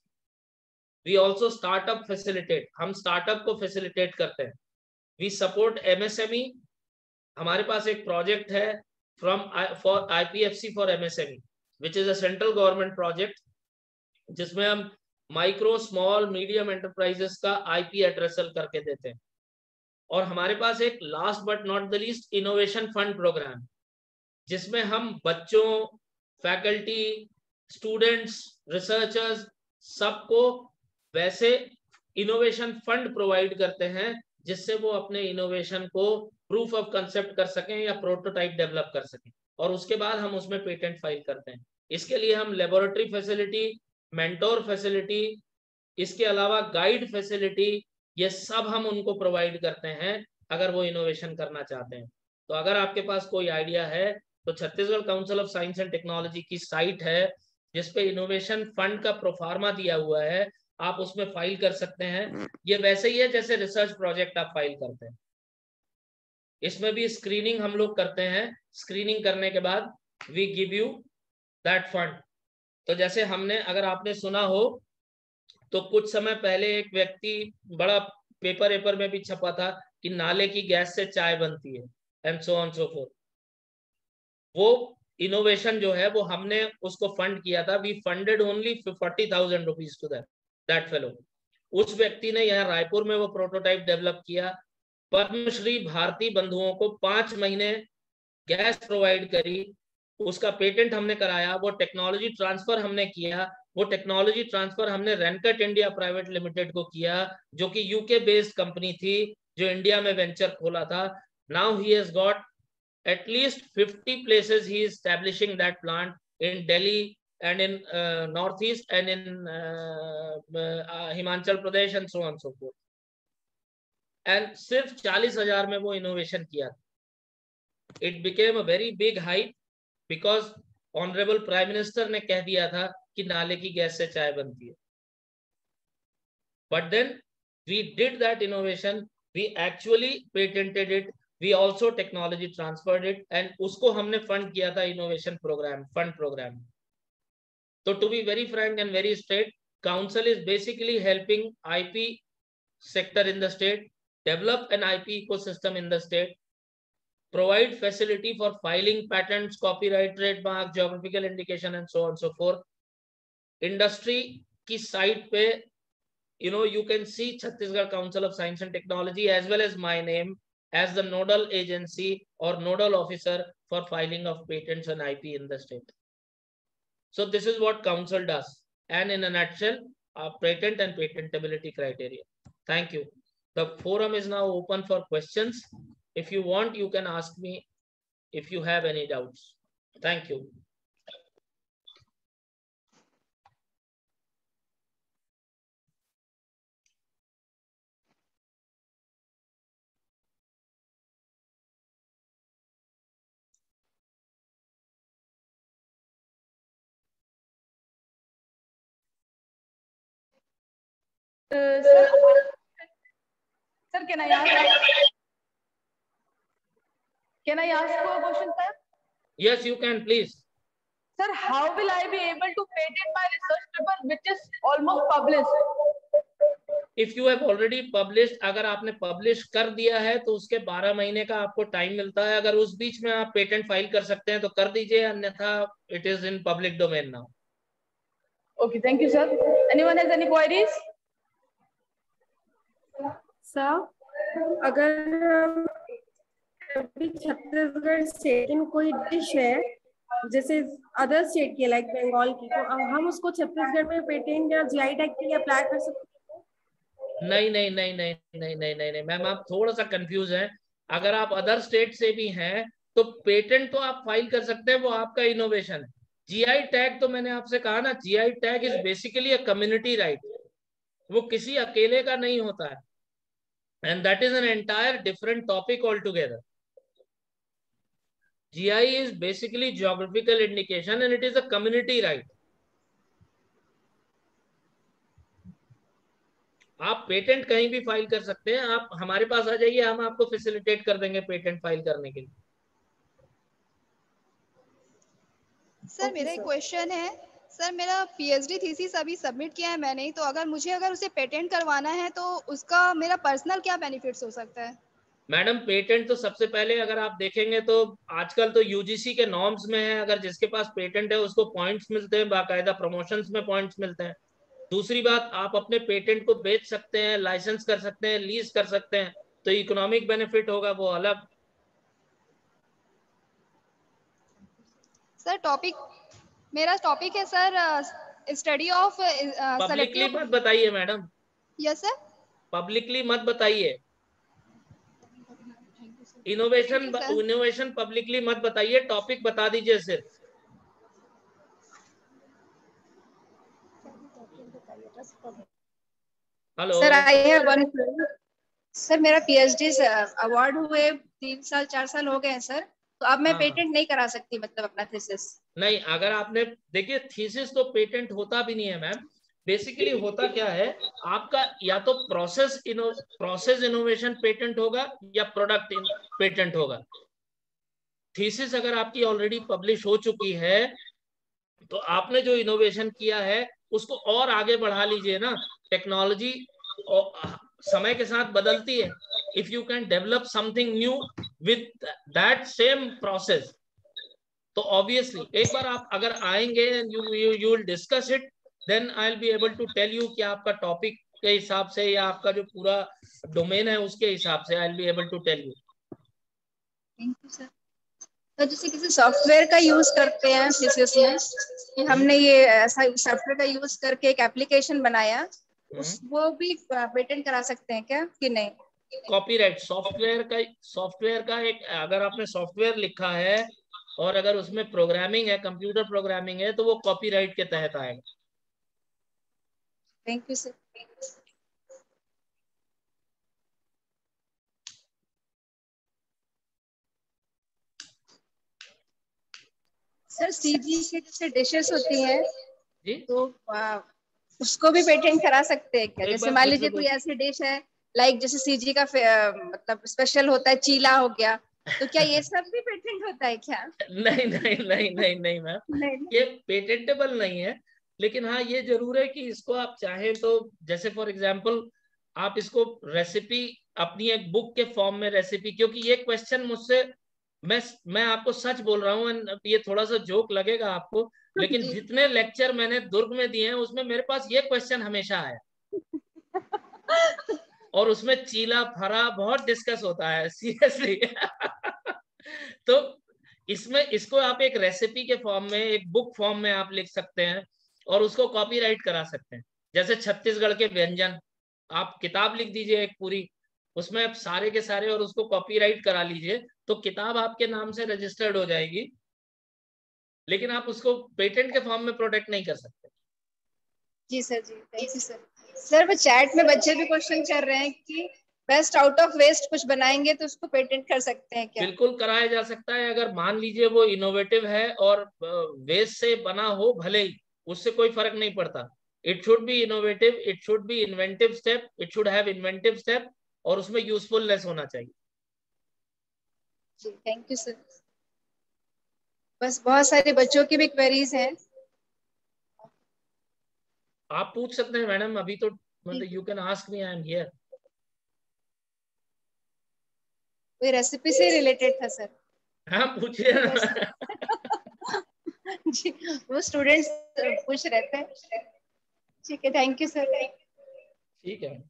We also startup facilitate, हम स्टार्टअप को facilitate करते हैं। वी सपोर्ट एमएसएमई, हमारे पास एक प्रोजेक्ट है from for IPFC for MSME which is a central government project, जिसमें हम माइक्रो स्मॉल मीडियम एंटरप्राइजेस का आईपी एड्रेसल करके देते हैं। और हमारे पास एक last but not the least innovation fund programme, जिसमें हम बच्चों, फैकल्टी, स्टूडेंट्स, रिसर्चर्स सबको वैसे इनोवेशन फंड प्रोवाइड करते हैं जिससे वो अपने इनोवेशन को प्रूफ ऑफ कंसेप्ट कर सकें या प्रोटोटाइप डेवलप कर सकें, और उसके बाद हम उसमें पेटेंट फाइल करते हैं। इसके लिए हम लेबोरेटरी फैसिलिटी, मेंटोर फैसिलिटी, इसके अलावा गाइड फैसिलिटी, ये सब हम उनको प्रोवाइड करते हैं अगर वो इनोवेशन करना चाहते हैं। तो अगर आपके पास कोई आइडिया है तो Chhattisgarh council of science and technology की साइट है जिसपे इनोवेशन फंड का प्रोफार्मा दिया हुआ है, आप उसमें फाइल कर सकते हैं। ये वैसे ही है जैसे रिसर्च प्रोजेक्ट आप फाइल करते हैं। इसमें भी स्क्रीनिंग हम लोग करते हैं, स्क्रीनिंग करने के बाद we give you that fund. तो जैसे हमने, अगर आपने सुना हो तो कुछ समय पहले एक व्यक्ति, बड़ा पेपर पेपर में भी छपा था कि नाले की गैस से चाय बनती है and so on so forth. वो इनोवेशन जो है वो हमने उसको फंड किया था, we funded only forty thousand rupees to that that fellow. उस व्यक्ति ने यहाँ रायपुर में वो प्रोटोटाइप डेवलप किया, पद्मश्री भारती बंधुओं को पांच महीने गैस प्रोवाइड करी, उसका पेटेंट हमने कराया, वो टेक्नोलॉजी ट्रांसफर हमने किया, वो टेक्नोलॉजी ट्रांसफर हमने रेनकट इंडिया प्राइवेट लिमिटेड को किया, जो कि यूके बेस्ड कंपनी थी जो इंडिया में वेंचर खोला था। Now he has got at least fifty places he is establishing that plant in Delhi and in uh, northeast and in uh, uh, Himachal Pradesh and so on so forth, and सिर्फ चालीस हजार में वो innovation किया। It became a very big hype because honorable prime minister ने कह दिया था कि नाले की गैस से चाय बनती है। But then we did that innovation, we actually patented it, we also technology transferred it, and उसको हमने fund किया था innovation program, fund program। So to be very frank and very straight, council is basically helping I P sector in the state, develop an I P ecosystem in the state, provide facility for filing patents, copyright, trademark, geographical indication and so on so forth। Industry की site पे, you know, you can see Chhattisgarh Council of Science and Technology as well as my name as the nodal agency or nodal officer for filing of patents and I P in the state. So this is what council does, and in a nutshell, our patent and patentability criteria. Thank you. The forum is now open for questions. If you want, you can ask me if you have any doubts. Thank you. Uh, sir, sir, can I ask? Can I ask you a question, sir? Yes, you can, please. Sir, how will I be able to patent my research paper which is almost published? If you have already published, अगर आपने publish कर दिया है तो उसके बारह महीने का आपको टाइम मिलता है. अगर उस बीच में आप पेटेंट फाइल कर सकते हैं तो कर दीजिए, अन्यथा it is in public domain now. Okay, thank you, sir. Anyone has any queries? Sir, अगर अभी छत्तीसगढ़ स्टेट में कोई डिश है जैसे अदर स्टेट की लाइक बंगाल की, तो हम उसको छत्तीसगढ़ में पेटेंट या जीआई टैग के लिए अप्लाई कर सकते हैं? नहीं नहीं नहीं नहीं नहीं नहीं नहीं नहीं मैम, आप थोड़ा सा कंफ्यूज हैं. अगर आप अदर स्टेट से भी हैं तो पेटेंट तो आप फाइल कर सकते हैं, वो आपका इनोवेशन है. जीआई टैग तो मैंने आपसे कहा ना, GI tag is basically a community right, वो किसी अकेले का नहीं होता है. And that is an entire different topic all together. G I is basically geographical indication and it is a community right. आप पेटेंट कहीं भी फाइल कर सकते हैं. आप हमारे पास आ जाइए, हम आपको फैसिलिटेट कर देंगे पेटेंट फाइल करने के लिए. सर मेरा एक क्वेश्चन है. सर मेरा पीएचडी थीसिस अभी सबमिट किया है मैंने, तो अगर मुझे अगर उसे पेटेंट करवाना है तो उसका मेरा पर्सनल क्या बेनिफिट्स हो सकता है? मैडम पेटेंट तो सबसे पहले अगर आप देखेंगे तो आजकल तो यूजीसी के नॉर्म्स में है, अगर जिसके पास पेटेंट है उसको पॉइंट्स मिलते हैं, बाकायदा प्रमोशंस में पॉइंट्स मिलते हैं. दूसरी बात, आप अपने पेटेंट को बेच सकते हैं, लाइसेंस कर सकते हैं, लीज कर सकते हैं, तो इकोनॉमिक बेनिफिट होगा वो अलग. सर टॉपिक मेरा टॉपिक है सर स्टडी ऑफ पब्लिकली मत बताइए मैडम. Yes sir. पब्लिकली मत बताइए. इनोवेशन इनोवेशन पब्लिकली मत बताइए, टॉपिक बता दीजिए सिर्फ. Hello sir, I have one. Sir मेरा पीएचडी अवार्ड हुए तीन साल चार साल हो गए हैं सर, तो अब मैं हाँ. पेटेंट नहीं करा सकती मतलब अपना थीसिस? नहीं, अगर आपने देखिए थीसिस तो पेटेंट होता भी नहीं है मैम. बेसिकली होता क्या है, आपका या तो प्रोसेस इनो प्रोसेस इनोवेशन पेटेंट होगा या प्रोडक्ट पेटेंट होगा. थीसिस अगर आपकी ऑलरेडी पब्लिश हो चुकी है तो आपने जो इनोवेशन किया है उसको और आगे बढ़ा लीजिए ना. टेक्नोलॉजी समय के साथ बदलती है. If you can develop something new with that same process, तो ऑब्वियसली एक बार आप अगर आएंगे and you you will discuss it, then I will be able to tell you कि आपका टॉपिक के हिसाब से या आपका जो पूरा डोमेन है उसके हिसाब से I will be able to tell you. Thank you sir. तो जैसे किसी सॉफ्टवेयर का यूज करते हैं थीसिस में कि हमने ये ऐसा सॉफ्टवेयर का यूज करके एक एप्लीकेशन बनाया, उस वो भी पेटेंट करा सकते हैं क्या कि नहीं? कॉपीराइट सॉफ्टवेयर का सॉफ्टवेयर का एक, अगर आपने सॉफ्टवेयर लिखा है और अगर उसमें प्रोग्रामिंग है, कंप्यूटर प्रोग्रामिंग है, तो वो कॉपीराइट के तहत आएगा. Thank you sir. Sir CG की जैसे डिशेस होती है जी, तो आ, उसको भी पेटेंट करा सकते हैं क्या? जैसे मान लीजिए कोई ऐसी डिश है लाइक जैसे सीजी का आ, मतलब स्पेशल होता है चीला हो गया, तो क्या ये सब भी पेटेंट होता है क्या? नहीं नहीं नहीं नहीं नहीं मैम, ये पेटेंटेबल नहीं है. लेकिन हाँ ये जरूर है कि इसको आप चाहें तो, जैसे फॉर एग्जांपल आप इसको रेसिपी अपनी एक बुक के फॉर्म में रेसिपी, क्योंकि ये क्वेश्चन मुझसे, मैं मैं आपको सच बोल रहा हूँ, ये थोड़ा सा जोक लगेगा आपको, लेकिन जितने लेक्चर मैंने दुर्ग में दिए हैं उसमें मेरे पास ये क्वेश्चन हमेशा आया. और उसमें चीला फरा बहुत डिस्कस होता है सीरियसली. तो इसमें इसको आप एक रेसिपी के फॉर्म में, एक बुक फॉर्म में आप लिख सकते हैं और उसको कॉपीराइट करा सकते हैं. जैसे छत्तीसगढ़ के व्यंजन, आप किताब लिख दीजिए एक पूरी, उसमें आप सारे के सारे और उसको कॉपीराइट करा लीजिए, तो किताब आपके नाम से रजिस्टर्ड हो जाएगी, लेकिन आप उसको पेटेंट के फॉर्म में प्रोटेक्ट नहीं कर सकते. जी सर जी, थैंक यू सर. सर वो चैट में बच्चे भी क्वेश्चन कर रहे हैं कि बेस्ट आउट ऑफ वेस्ट कुछ बनाएंगे तो उसको पेटेंट कर सकते हैं क्या? बिल्कुल कराया जा सकता है, अगर मान लीजिए वो इनोवेटिव है और वेस्ट से बना हो, भले ही, उससे कोई फर्क नहीं पड़ता. It should be innovative, it should be inventive step, it should have inventive step, और उसमें यूजफुलनेस होना चाहिए. जी थैंक यू सर। बस बहुत सारे बच्चों की भी क्वेरीज हैं। आप पूछ सकते हैं मैडम, अभी तो मतलब you can ask me, I am here. कोई रेसिपी से रिलेटेड था सर। हाँ पूछिए। जी वो स्टूडेंट्स पूछ रहे थे। ठीक है थैंक यू सर। ठीक है।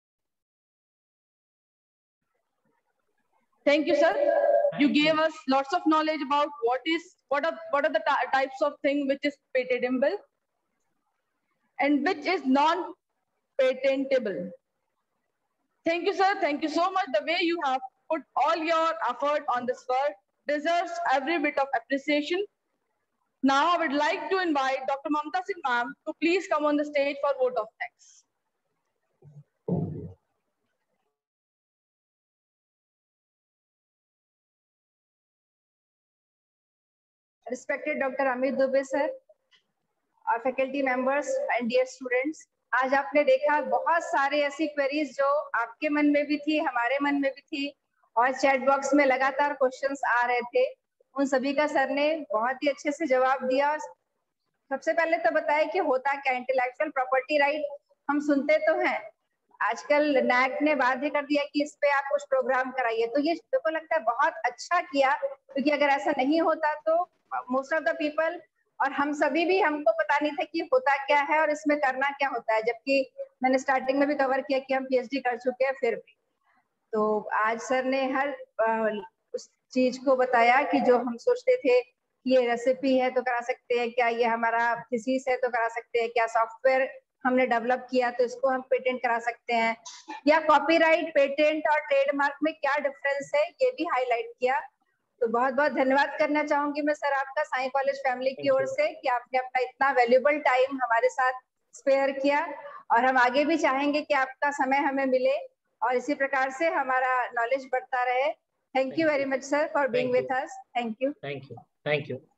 Thank you, sir. You Thank gave you. us lots of knowledge about what is what are what are the ty- types of thing which is patentable and which is non-patentable. Thank you, sir. Thank you so much. The way you have put all your effort on this work deserves every bit of appreciation. Now, I would like to invite Doctor Mamta Singh ma'am to please come on the stage for vote of thanks. Respected Doctor Amit Dubey sir, और faculty members and dear students, आज आपने देखा बहुत सारे ऐसी queries जो आपके मन में भी थी, हमारे मन में भी थी, और चैट बॉक्स में लगातार क्वेश्चंस आ रहे थे। उन सभी का सर ने बहुत ही अच्छे से जवाब दिया। सबसे पहले तो बताया कि होता क्या इंटेलेक्चुअल प्रॉपर्टी राइट। हम सुनते तो हैं, आजकल नैक ने बाध्य कर दिया कि इस पे आप कुछ प्रोग्राम कराइए, तो ये मेरे को लगता है बहुत अच्छा किया, क्योंकि अगर ऐसा नहीं होता तो मोस्ट ऑफ द पीपल और हम सभी भी, हमको पता नहीं था कि होता क्या है और इसमें करना क्या होता है, जबकि मैंने स्टार्टिंग में भी कवर किया कि हम पीएचडी कर चुके हैं फिर भी। तो आज सर ने हर उस चीज को बताया कि जो हम सोचते थे कि ये रेसिपी है तो करा सकते हैं क्या, ये हमारा थीसिस है तो करा सकते हैं क्या, सॉफ्टवेयर हमने डेवलप किया तो इसको हम पेटेंट करा सकते हैं, या कॉपीराइट, पेटेंट और ट्रेडमार्क में क्या डिफरेंस है ये भी हाईलाइट किया। तो बहुत बहुत धन्यवाद करना चाहूंगी मैं सर आपका साई कॉलेज फैमिली की ओर से कि आपने अपना इतना वैल्यूएबल टाइम हमारे साथ स्पेयर किया, और हम आगे भी चाहेंगे कि आपका समय हमें मिले और इसी प्रकार से हमारा नॉलेज बढ़ता रहे। Thank you very much sir for being with us. Thank you. Thank you. Thank you.